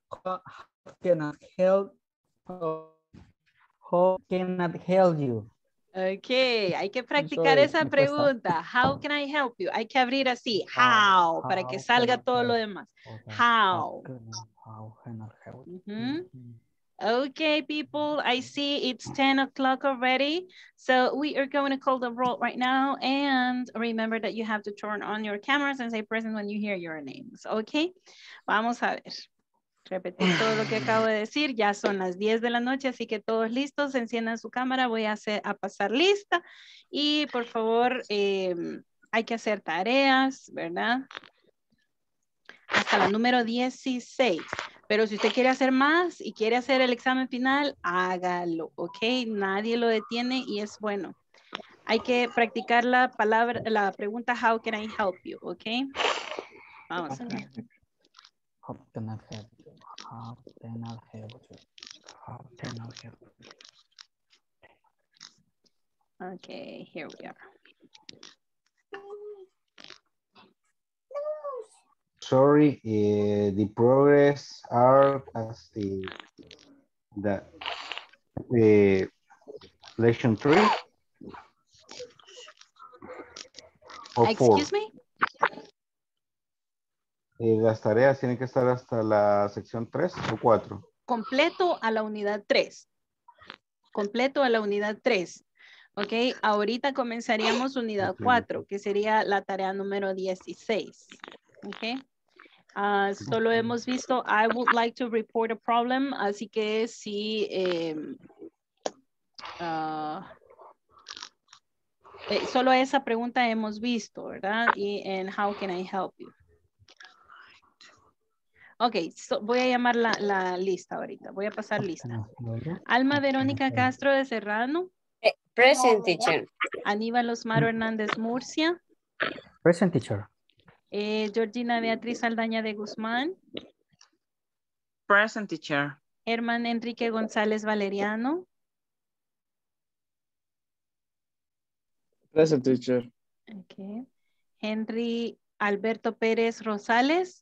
help you? Ok, hay que practicar esa pregunta. How can I help you? Hay que abrir así. How, para que salga todo lo demás. How. Can I help you? Okay, people, I see it's 10 o'clock already. So we are going to call the roll right now. And remember that you have to turn on your cameras and say present when you hear your names. Okay, vamos a ver. Repetir todo lo que acabo de decir. Ya son las 10 de la noche, así que todos listos. Enciendan su cámara. Voy a pasar lista. Y por favor, hay que hacer tareas, ¿verdad? Hasta la número 16. Pero si usted quiere hacer más y quiere hacer el examen final, hágalo, ¿ok? Nadie lo detiene y es bueno. Hay que practicar la pregunta, how can I help you, ¿ok? Vamos a ver. How can I help you? How can I help you? How can I help you? Okay, here we are. Sorry, the progress are as the lesson 3 or 4. Excuse me? Las tareas tienen que estar hasta la sección 3 o 4. Completo a la unidad 3. completo a la unidad 3. Ok, ahorita comenzaríamos unidad 4, que sería la tarea número 16. Ok. Solo hemos visto, I would like to report a problem, así que sí, solo esa pregunta hemos visto, ¿verdad? Y en how can I help you? Ok, voy a llamar la lista ahorita, voy a pasar lista. Alma Verónica Castro de Serrano. Present, teacher. Aníbal Osmaro Hernández Murcia. Present, teacher. Georgina Beatriz Aldaña de Guzmán. Present, teacher. Herman Enrique González Valeriano. Present, teacher. Okay. Henry Alberto Pérez Rosales.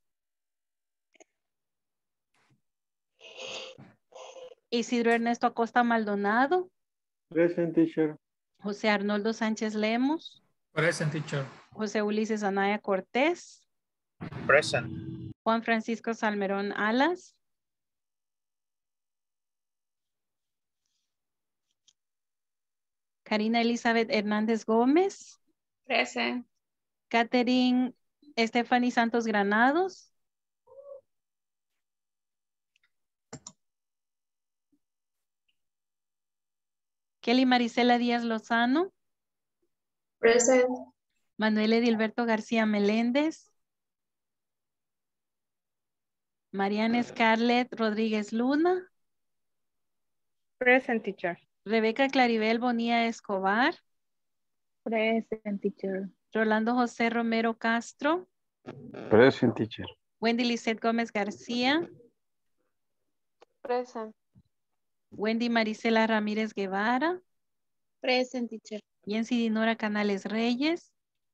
Isidro Ernesto Acosta Maldonado. Present, teacher. José Arnoldo Sánchez Lemos. Present, teacher. José Ulises Anaya Cortés. Present. Juan Francisco Salmerón Alas. Karina Elizabeth Hernández Gómez. Present. Catherine Stephanie Santos Granados. Kelly Marisela Díaz Lozano. Present. Manuel Edilberto García Meléndez. Mariana Scarlett Rodríguez Luna. Present, teacher. Rebeca Claribel Bonilla Escobar. Present, teacher. Rolando José Romero Castro. Present, teacher. Wendy Lizeth Gómez García. Present. Wendy Marisela Ramírez Guevara. Present, teacher. Yancy Dinora Canales Reyes.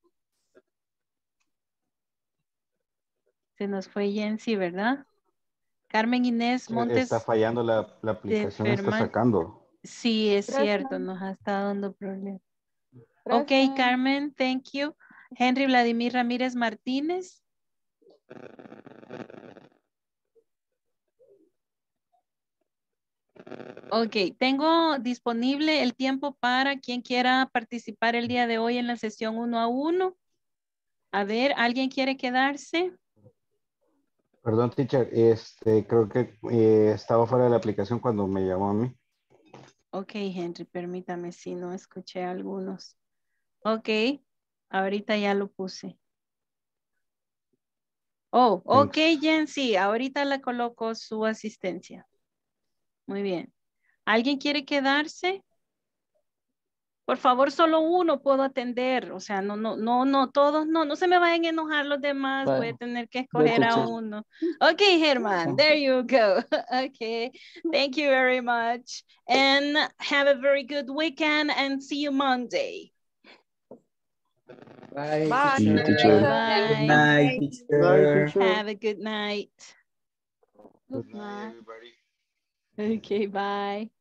Se nos fue Yancy, ¿verdad? Carmen Inés Montes. Está fallando la aplicación, está sacando. Sí, es cierto, nos ha estado dando problemas. Ok, Carmen, thank you. Henry Vladimir Ramírez Martínez. Ok, tengo disponible el tiempo para quien quiera participar el día de hoy en la sesión 1 a 1. A ver, ¿alguien quiere quedarse? Perdón, teacher, creo que estaba fuera de la aplicación cuando me llamó a mí. Ok, Henry, permítame si no escuché algunos. Ok, ahorita ya lo puse. Oh, ok, Yancy, ahorita le coloco su asistencia. Muy bien. ¿Alguien quiere quedarse? Por favor, solo uno puedo atender. O sea, no, todos no se me vayan a enojar los demás. Bye. Voy a tener que escoger a uno. Ok, Herman, there you go. Okay, thank you very much. And have a very good weekend and see you Monday. Bye. Bye. Teacher. Bye. Good night, teacher. Bye, teacher. Have a good night. Good night, everybody. Okay, bye.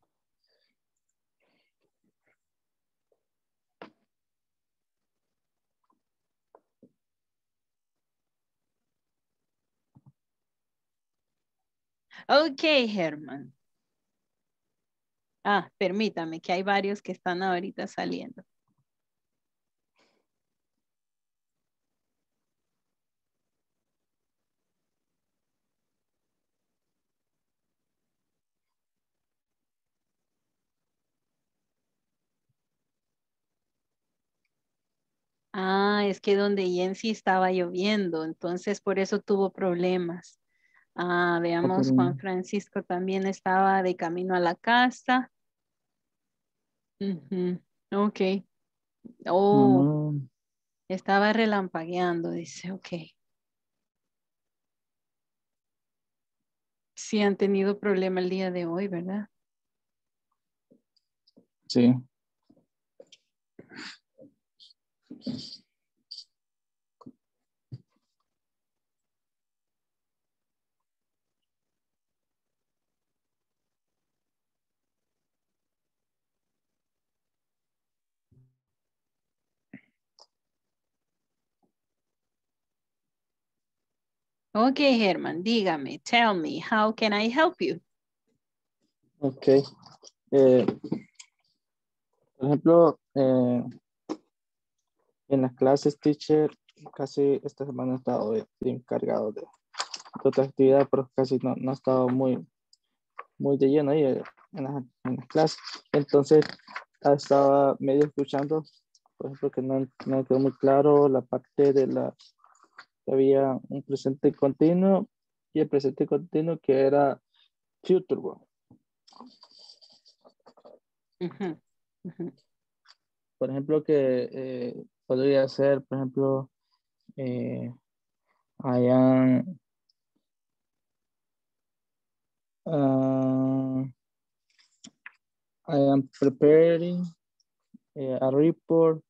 Ok, Herman. Permítame, que hay varios que están ahorita saliendo. Es que donde Yancy estaba lloviendo, entonces por eso tuvo problemas. Veamos, Juan Francisco también estaba de camino a la casa. Ok. Oh, estaba relampagueando, dice, ok. Sí han tenido problema el día de hoy, ¿verdad? Sí. Ok, Herman, dígame, tell me, how can I help you? Okay. Por ejemplo, en las clases, teacher, casi esta semana he estado encargado de otra actividad, pero casi no he estado muy de lleno ahí en las clases. Entonces, estaba medio escuchando, por ejemplo, que no quedó muy claro la parte de que había un presente continuo y el presente continuo que era future. Por ejemplo, que podría ser, por ejemplo, I am preparing a report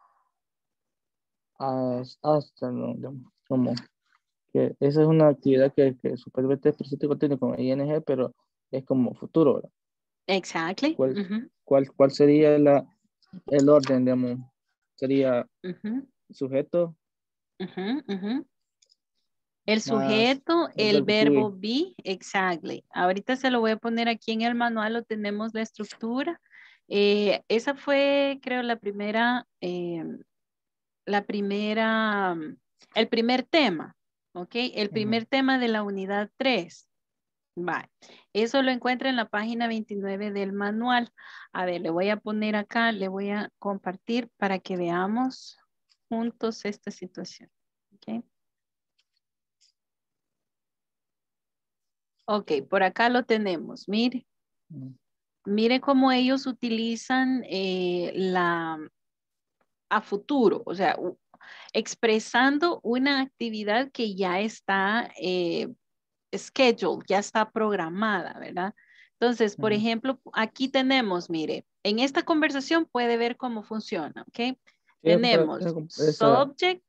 as afternoon, como que esa es una actividad que supuestamente es presente continuo con ING, pero es como futuro, ¿verdad? Exactly. ¿Cuál sería el orden, digamos? Sería sujeto. El sujeto, el verbo be, exactly. Ahorita se lo voy a poner aquí en el manual, lo tenemos la estructura. Esa fue, creo, el primer tema, ¿ok? El primer tema de la unidad 3. Vale. Eso lo encuentra en la página 29 del manual. A ver, le voy a poner acá, le voy a compartir para que veamos juntos esta situación, ¿ok? Ok, por acá lo tenemos. Mire. Mire cómo ellos utilizan a futuro, o sea, expresando una actividad que ya está scheduled, ya está programada, ¿verdad? Entonces, por ejemplo, aquí tenemos, mire, en esta conversación puede ver cómo funciona, ¿ok? Tenemos subject,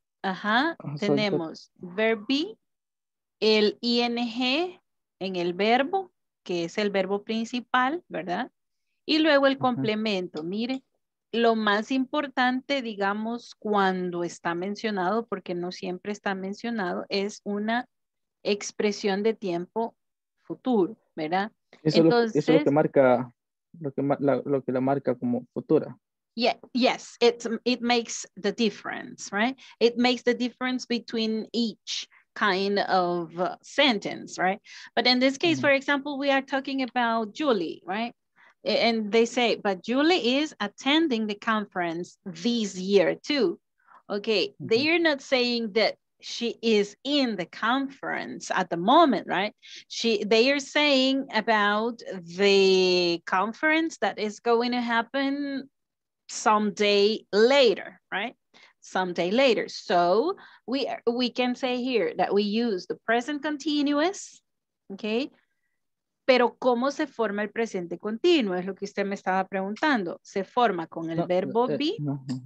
tenemos verb be, el ing en el verbo, que es el verbo principal, ¿verdad? Y luego el complemento. Mire, lo más importante, digamos, cuando está mencionado, porque no siempre está mencionado, es una expresión de tiempo futuro, ¿verdad? Eso es lo que marca, lo que la marca como futura. Yeah, yes, it makes the difference, right? It makes the difference between each kind of sentence, right? But in this case, for example, we are talking about Julie, right? And they say, but Julie is attending the conference this year too. Okay, they are not saying that she is in the conference at the moment, right? They are saying about the conference that is going to happen someday later, right? Someday later. So we can say here that we use the present continuous, okay? Pero ¿cómo se forma el presente continuo? Es lo que usted me estaba preguntando. Se forma con el verbo be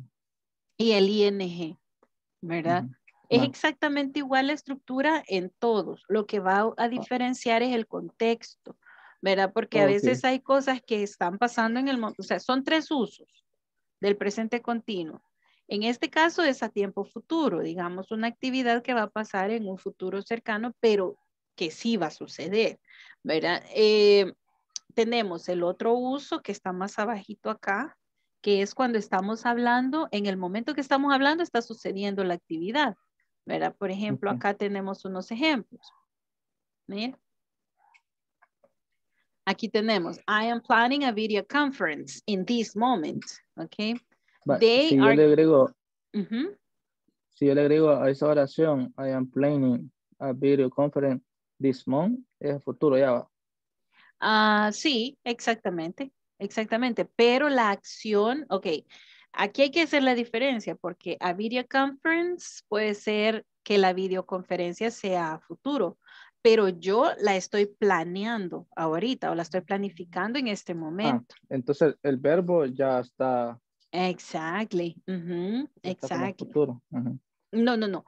y el ing, ¿verdad? Es exactamente igual la estructura en todos. Lo que va a diferenciar es el contexto, ¿verdad? Porque a veces hay cosas que están pasando en el momento. O sea, son 3 usos del presente continuo. En este caso es a tiempo futuro, digamos, una actividad que va a pasar en un futuro cercano, pero que sí va a suceder, ¿verdad? Tenemos el otro uso que está más abajito acá, que es cuando estamos hablando, en el momento que estamos hablando está sucediendo la actividad, ¿verdad? Por ejemplo, acá tenemos unos ejemplos. Miren. Aquí tenemos, I am planning a video conference in this moment, okay? Si yo le agrego a esa oración, I am planning a video conference this month, es futuro ya va. Sí, exactamente, pero la acción, ok, aquí hay que hacer la diferencia porque a video conference puede ser que la videoconferencia sea a futuro, pero yo la estoy planeando ahorita o la estoy planificando en este momento. Entonces el verbo ya está. Exactly. Exactly. Futuro. No.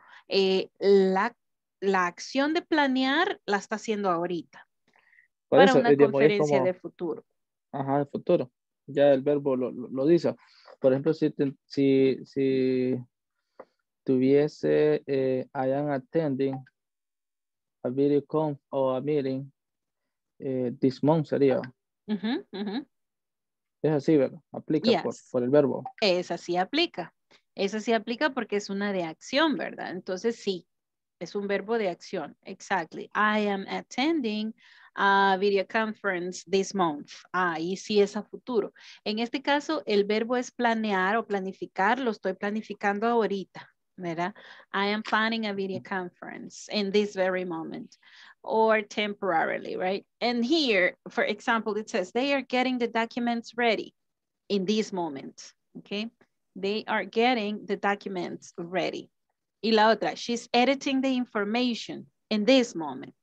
La acción de planear la está haciendo ahorita. Para una conferencia de futuro. Ajá, de futuro. Ya el verbo lo dice. Por ejemplo, si tuviese I am attending a video conf o a meeting this month sería. Es así, ¿verdad? Aplica por el verbo. Esa sí aplica. Esa sí aplica porque es una de acción, ¿verdad? Entonces sí, es un verbo de acción. Exactly. I am attending a video conference this month. Y sí es a futuro. En este caso, el verbo es planear o planificar. Lo estoy planificando ahorita, ¿verdad? I am planning a video conference in this very moment. Or temporarily, right? And here, for example, it says they are getting the documents ready in this moment, okay? They are getting the documents ready. Y la otra, she's editing the information in this moment.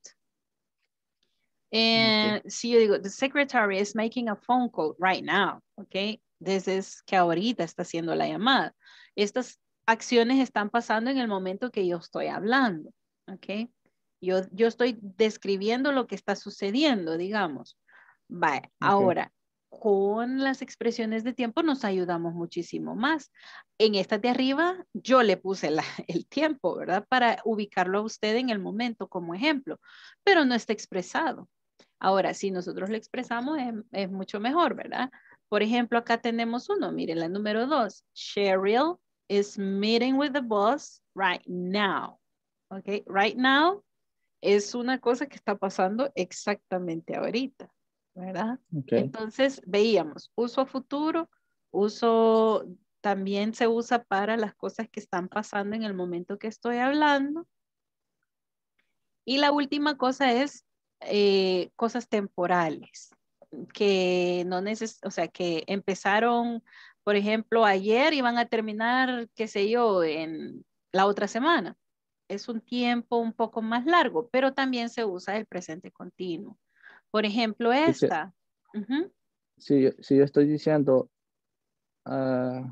And si yo digo, the secretary is making a phone call right now, okay? This is que ahorita está haciendo la llamada. Estas acciones están pasando en el momento que yo estoy hablando, okay? Yo estoy describiendo lo que está sucediendo, digamos. Vale, ahora, con las expresiones de tiempo nos ayudamos muchísimo más. En esta de arriba, yo le puse el tiempo, ¿verdad? Para ubicarlo a usted en el momento como ejemplo, pero no está expresado. Ahora, si nosotros lo expresamos, es mucho mejor, ¿verdad? Por ejemplo, acá tenemos uno, miren, la número 2. Cheryl is meeting with the boss right now. Okay, right now es una cosa que está pasando exactamente ahorita, ¿verdad? Okay. Entonces, veíamos, uso futuro, uso también se usa para las cosas que están pasando en el momento que estoy hablando. Y la última cosa es cosas temporales, que no o sea, que empezaron, por ejemplo, ayer y van a terminar, qué sé yo, en la otra semana. Es un tiempo un poco más largo, pero también se usa el presente continuo. Por ejemplo, esta. Si yo estoy diciendo I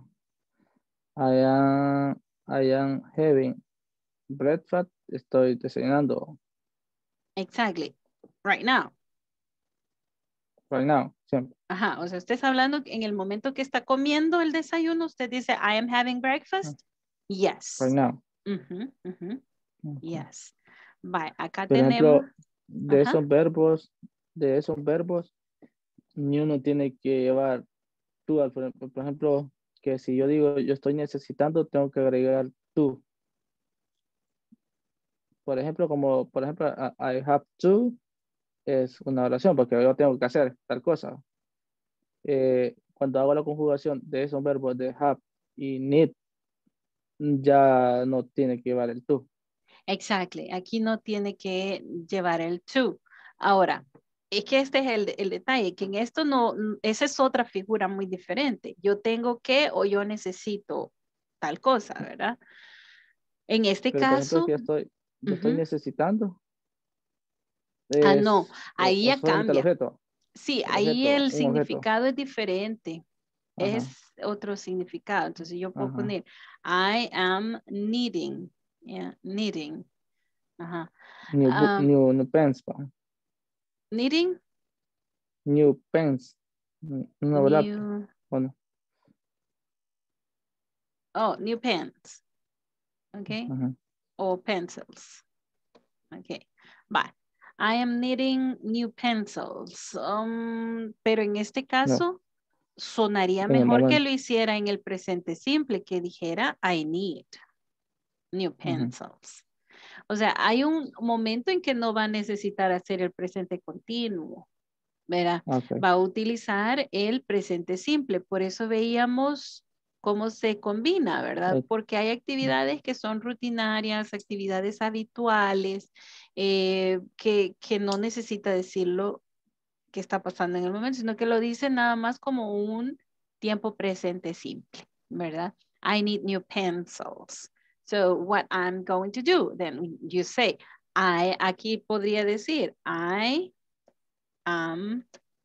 am having breakfast, estoy desayunando. Exactly. Right now. Right now, siempre. Ajá, o sea, usted está hablando en el momento que está comiendo el desayuno, usted dice I am having breakfast. Yes. Right now. Yes. Bye. Acá por tenemos. Ejemplo, de esos verbos, ni uno tiene que llevar tú. Por ejemplo, que si yo digo yo estoy necesitando, tengo que agregar tú. Por ejemplo, I have to es una oración porque yo tengo que hacer tal cosa. Cuando hago la conjugación de esos verbos de have y need, ya no tiene que llevar el to. Exactly. Aquí no tiene que llevar el to. Ahora, es que este es el detalle, que en esto no, esa es otra figura muy diferente. Yo tengo que o yo necesito tal cosa, ¿verdad? En este caso. Por ejemplo, yo estoy necesitando. No, ahí ya cambia. Sí, ahí el significado es diferente. Ajá. Es otro significado. Entonces yo puedo poner I am needing. Yeah, needing. Ajá. New pens. Needing? New pens. Nuevo lápiz. Bueno. Oh, new pens. Okay. O pencils. Okay. Bye. I am needing new pencils. Pero en este caso, sonaría mejor que lo hiciera en el presente simple, que dijera I need new pencils. O sea, hay un momento en que no va a necesitar hacer el presente continuo, ¿verdad? Okay. Va a utilizar el presente simple. Por eso veíamos cómo se combina, ¿verdad? Porque hay actividades que son rutinarias, actividades habituales, que no necesita decirlo que está pasando en el momento, sino que lo dice nada más como un tiempo presente simple, ¿verdad? I need new pencils. So what I'm going to do, then you say, aquí podría decir, I am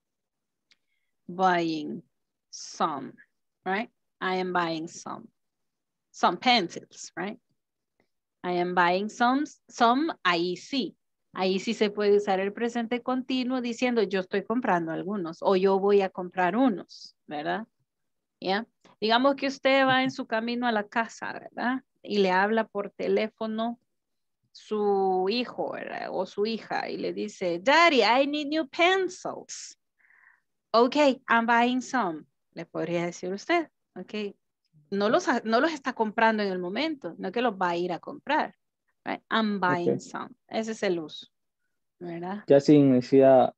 buying some, right? I am buying some pencils, right? I am buying some, ahí sí. Ahí sí se puede usar el presente continuo diciendo yo estoy comprando algunos o yo voy a comprar unos, ¿verdad? ¿Ya? Digamos que usted va en su camino a la casa, ¿verdad? Y le habla por teléfono su hijo, ¿verdad? O su hija y le dice, Daddy, I need new pencils. Okay, I'm buying some. le podría decir usted, ok. No los está comprando en el momento, no que los va a ir a comprar. Right? I'm buying some. Ese es el uso, ¿verdad? Ya sin necesidad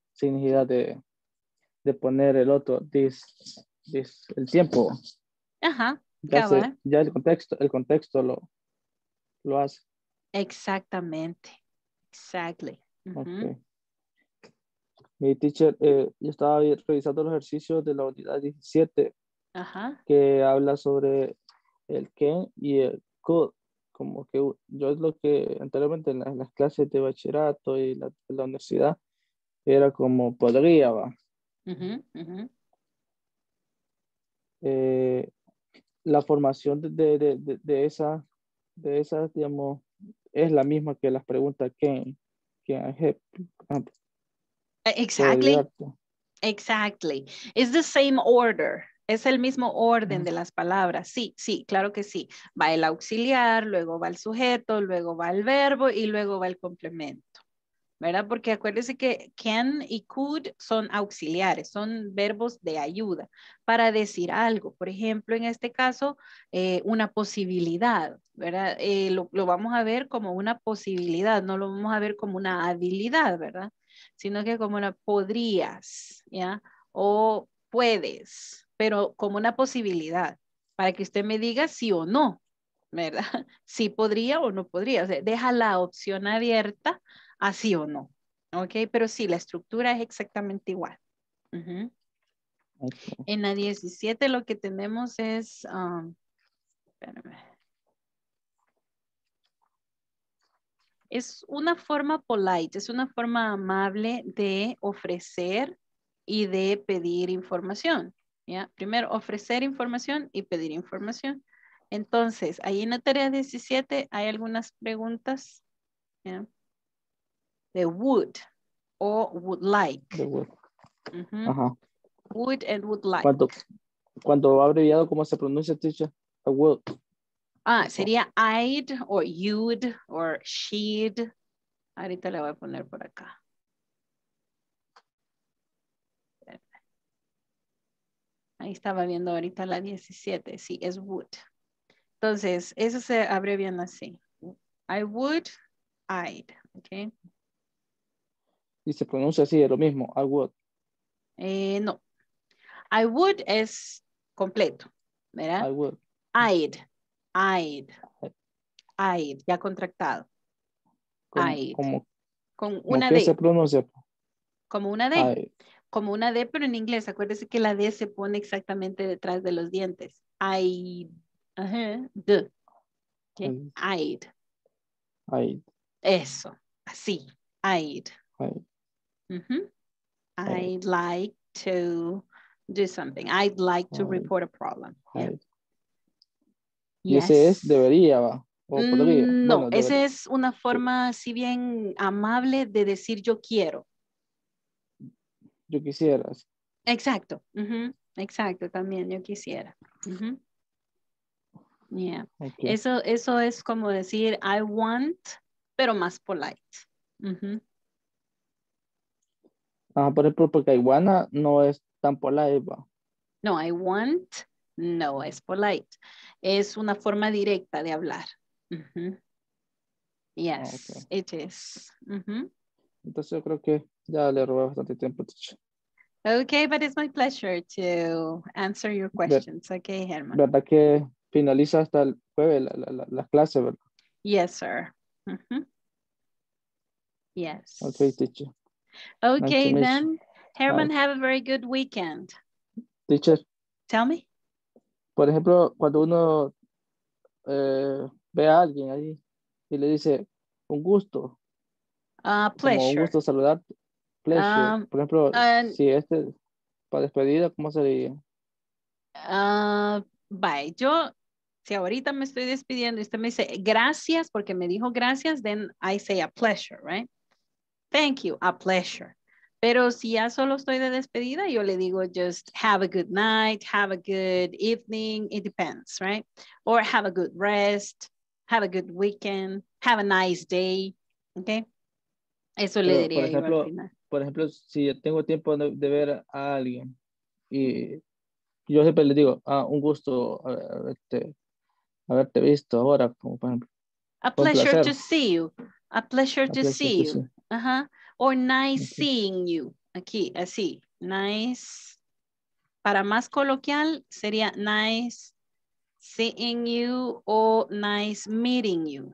de poner el otro, el tiempo. Ajá, ya el contexto lo hace. Exactamente. Exactly. Okay. Mi teacher, yo estaba revisando los ejercicios de la unidad 17. Ajá. Que habla sobre el can y el could. Como que yo es lo que anteriormente en las clases de bachillerato y la universidad era como podría, va. La formación de esa, digamos, es la misma que las preguntas can have. Exactly. It's the same order. Es el mismo orden de las palabras. Sí, sí, claro que sí. Va el auxiliar, luego va el sujeto, luego va el verbo y luego va el complemento. ¿Verdad? Porque acuérdense que can y could son auxiliares, son verbos de ayuda para decir algo. Por ejemplo, en este caso, una posibilidad, ¿verdad? Lo vamos a ver como una posibilidad, no lo vamos a ver como una habilidad, ¿verdad? Sino que como una podrías, ¿ya? O puedes, pero como una posibilidad, para que usted me diga sí o no, ¿verdad? Si podría o no podría. O sea, deja la opción abierta así o no. Ok, pero sí, la estructura es exactamente igual. En la 17 lo que tenemos es, espérame. Es una forma polite, es una forma amable de ofrecer y de pedir información. ¿Ya? Primero, ofrecer información y pedir información. Entonces, ahí en la tarea 17 hay algunas preguntas. ¿Ya? De would o would like. The would. Ajá. Would and would like. Cuando va abreviado, ¿cómo se pronuncia, teacher? A would. Sería I'd or you'd or she'd. Ahorita le voy a poner por acá. Ahí estaba viendo ahorita la 17. Sí, es would. Entonces, eso se abrevian así. I would, I'd. Okay. Y se pronuncia así, es lo mismo. I would. No. I would es completo, ¿verdad? I would. I'd, ya contractado. Con una ¿qué D. se pronuncia? Como una D. I'd. Como una D, pero en inglés. Acuérdese que la D se pone exactamente detrás de los dientes. I'd. D. Okay. I'd. Eso. Así. I'd. I'd like to do something. I'd like to report a problem. Yeah. Y ese es debería, va. O podría. No, Bueno, esa es una forma, si bien amable, de decir yo quiero. Yo quisiera. Exacto. Exacto, también yo quisiera. Yeah. Okay. Eso es como decir I want, pero más polite. Por ejemplo, porque iguana no es tan polite, va. No, I want, no es polite. Es una forma directa de hablar. Yes, it is. Entonces yo creo que ya le robé bastante tiempo, teacher. Okay, but it's my pleasure to answer your questions. Okay, Herman. ¿Verdad que finaliza hasta el jueves la clase, verdad? Yes, sir. Yes. Okay, teacher. Okay, then, Herman, have a very good weekend. Teacher. Tell me. Por ejemplo, cuando uno ve a alguien ahí y le dice un gusto. Pleasure. Como un gusto saludar. Pleasure. Por ejemplo, si para despedida, ¿cómo sería? Bye. Si ahorita me estoy despidiendo y usted me dice gracias porque me dijo gracias, then I say a pleasure, right? Thank you, a pleasure. Pero si ya solo estoy de despedida, yo le digo just have a good night, have a good evening, it depends, right? Or have a good rest, have a good weekend, have a nice day, okay? Eso le diría yo al final. Por ejemplo, si yo tengo tiempo de ver a alguien y yo siempre les digo, un gusto haberte visto ahora, como por ejemplo. A pleasure to see you. A pleasure to see you. Or nice seeing you. Aquí, así. Nice. Para más coloquial sería nice seeing you o nice meeting you.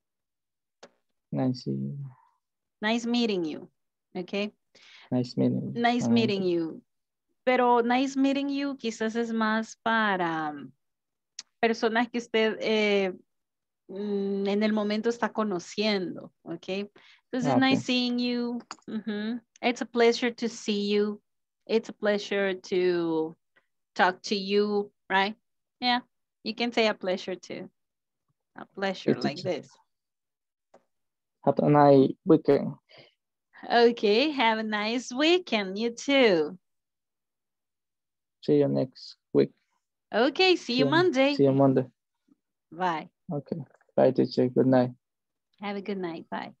Nice meeting you. Okay. Nice meeting you. Nice meeting you. Pero nice meeting you quizás es más para personas que usted en el momento está conociendo, ¿ok? Entonces, nice seeing you. It's a pleasure to see you. It's a pleasure to talk to you, right? Yeah, you can say a pleasure too. A pleasure like this. Have a nice weekend. Okay, have a nice weekend. You too. See you next week. Okay, see you Monday. See you Monday. Bye. Okay. Bye, teacher. Good night. Have a good night. Bye.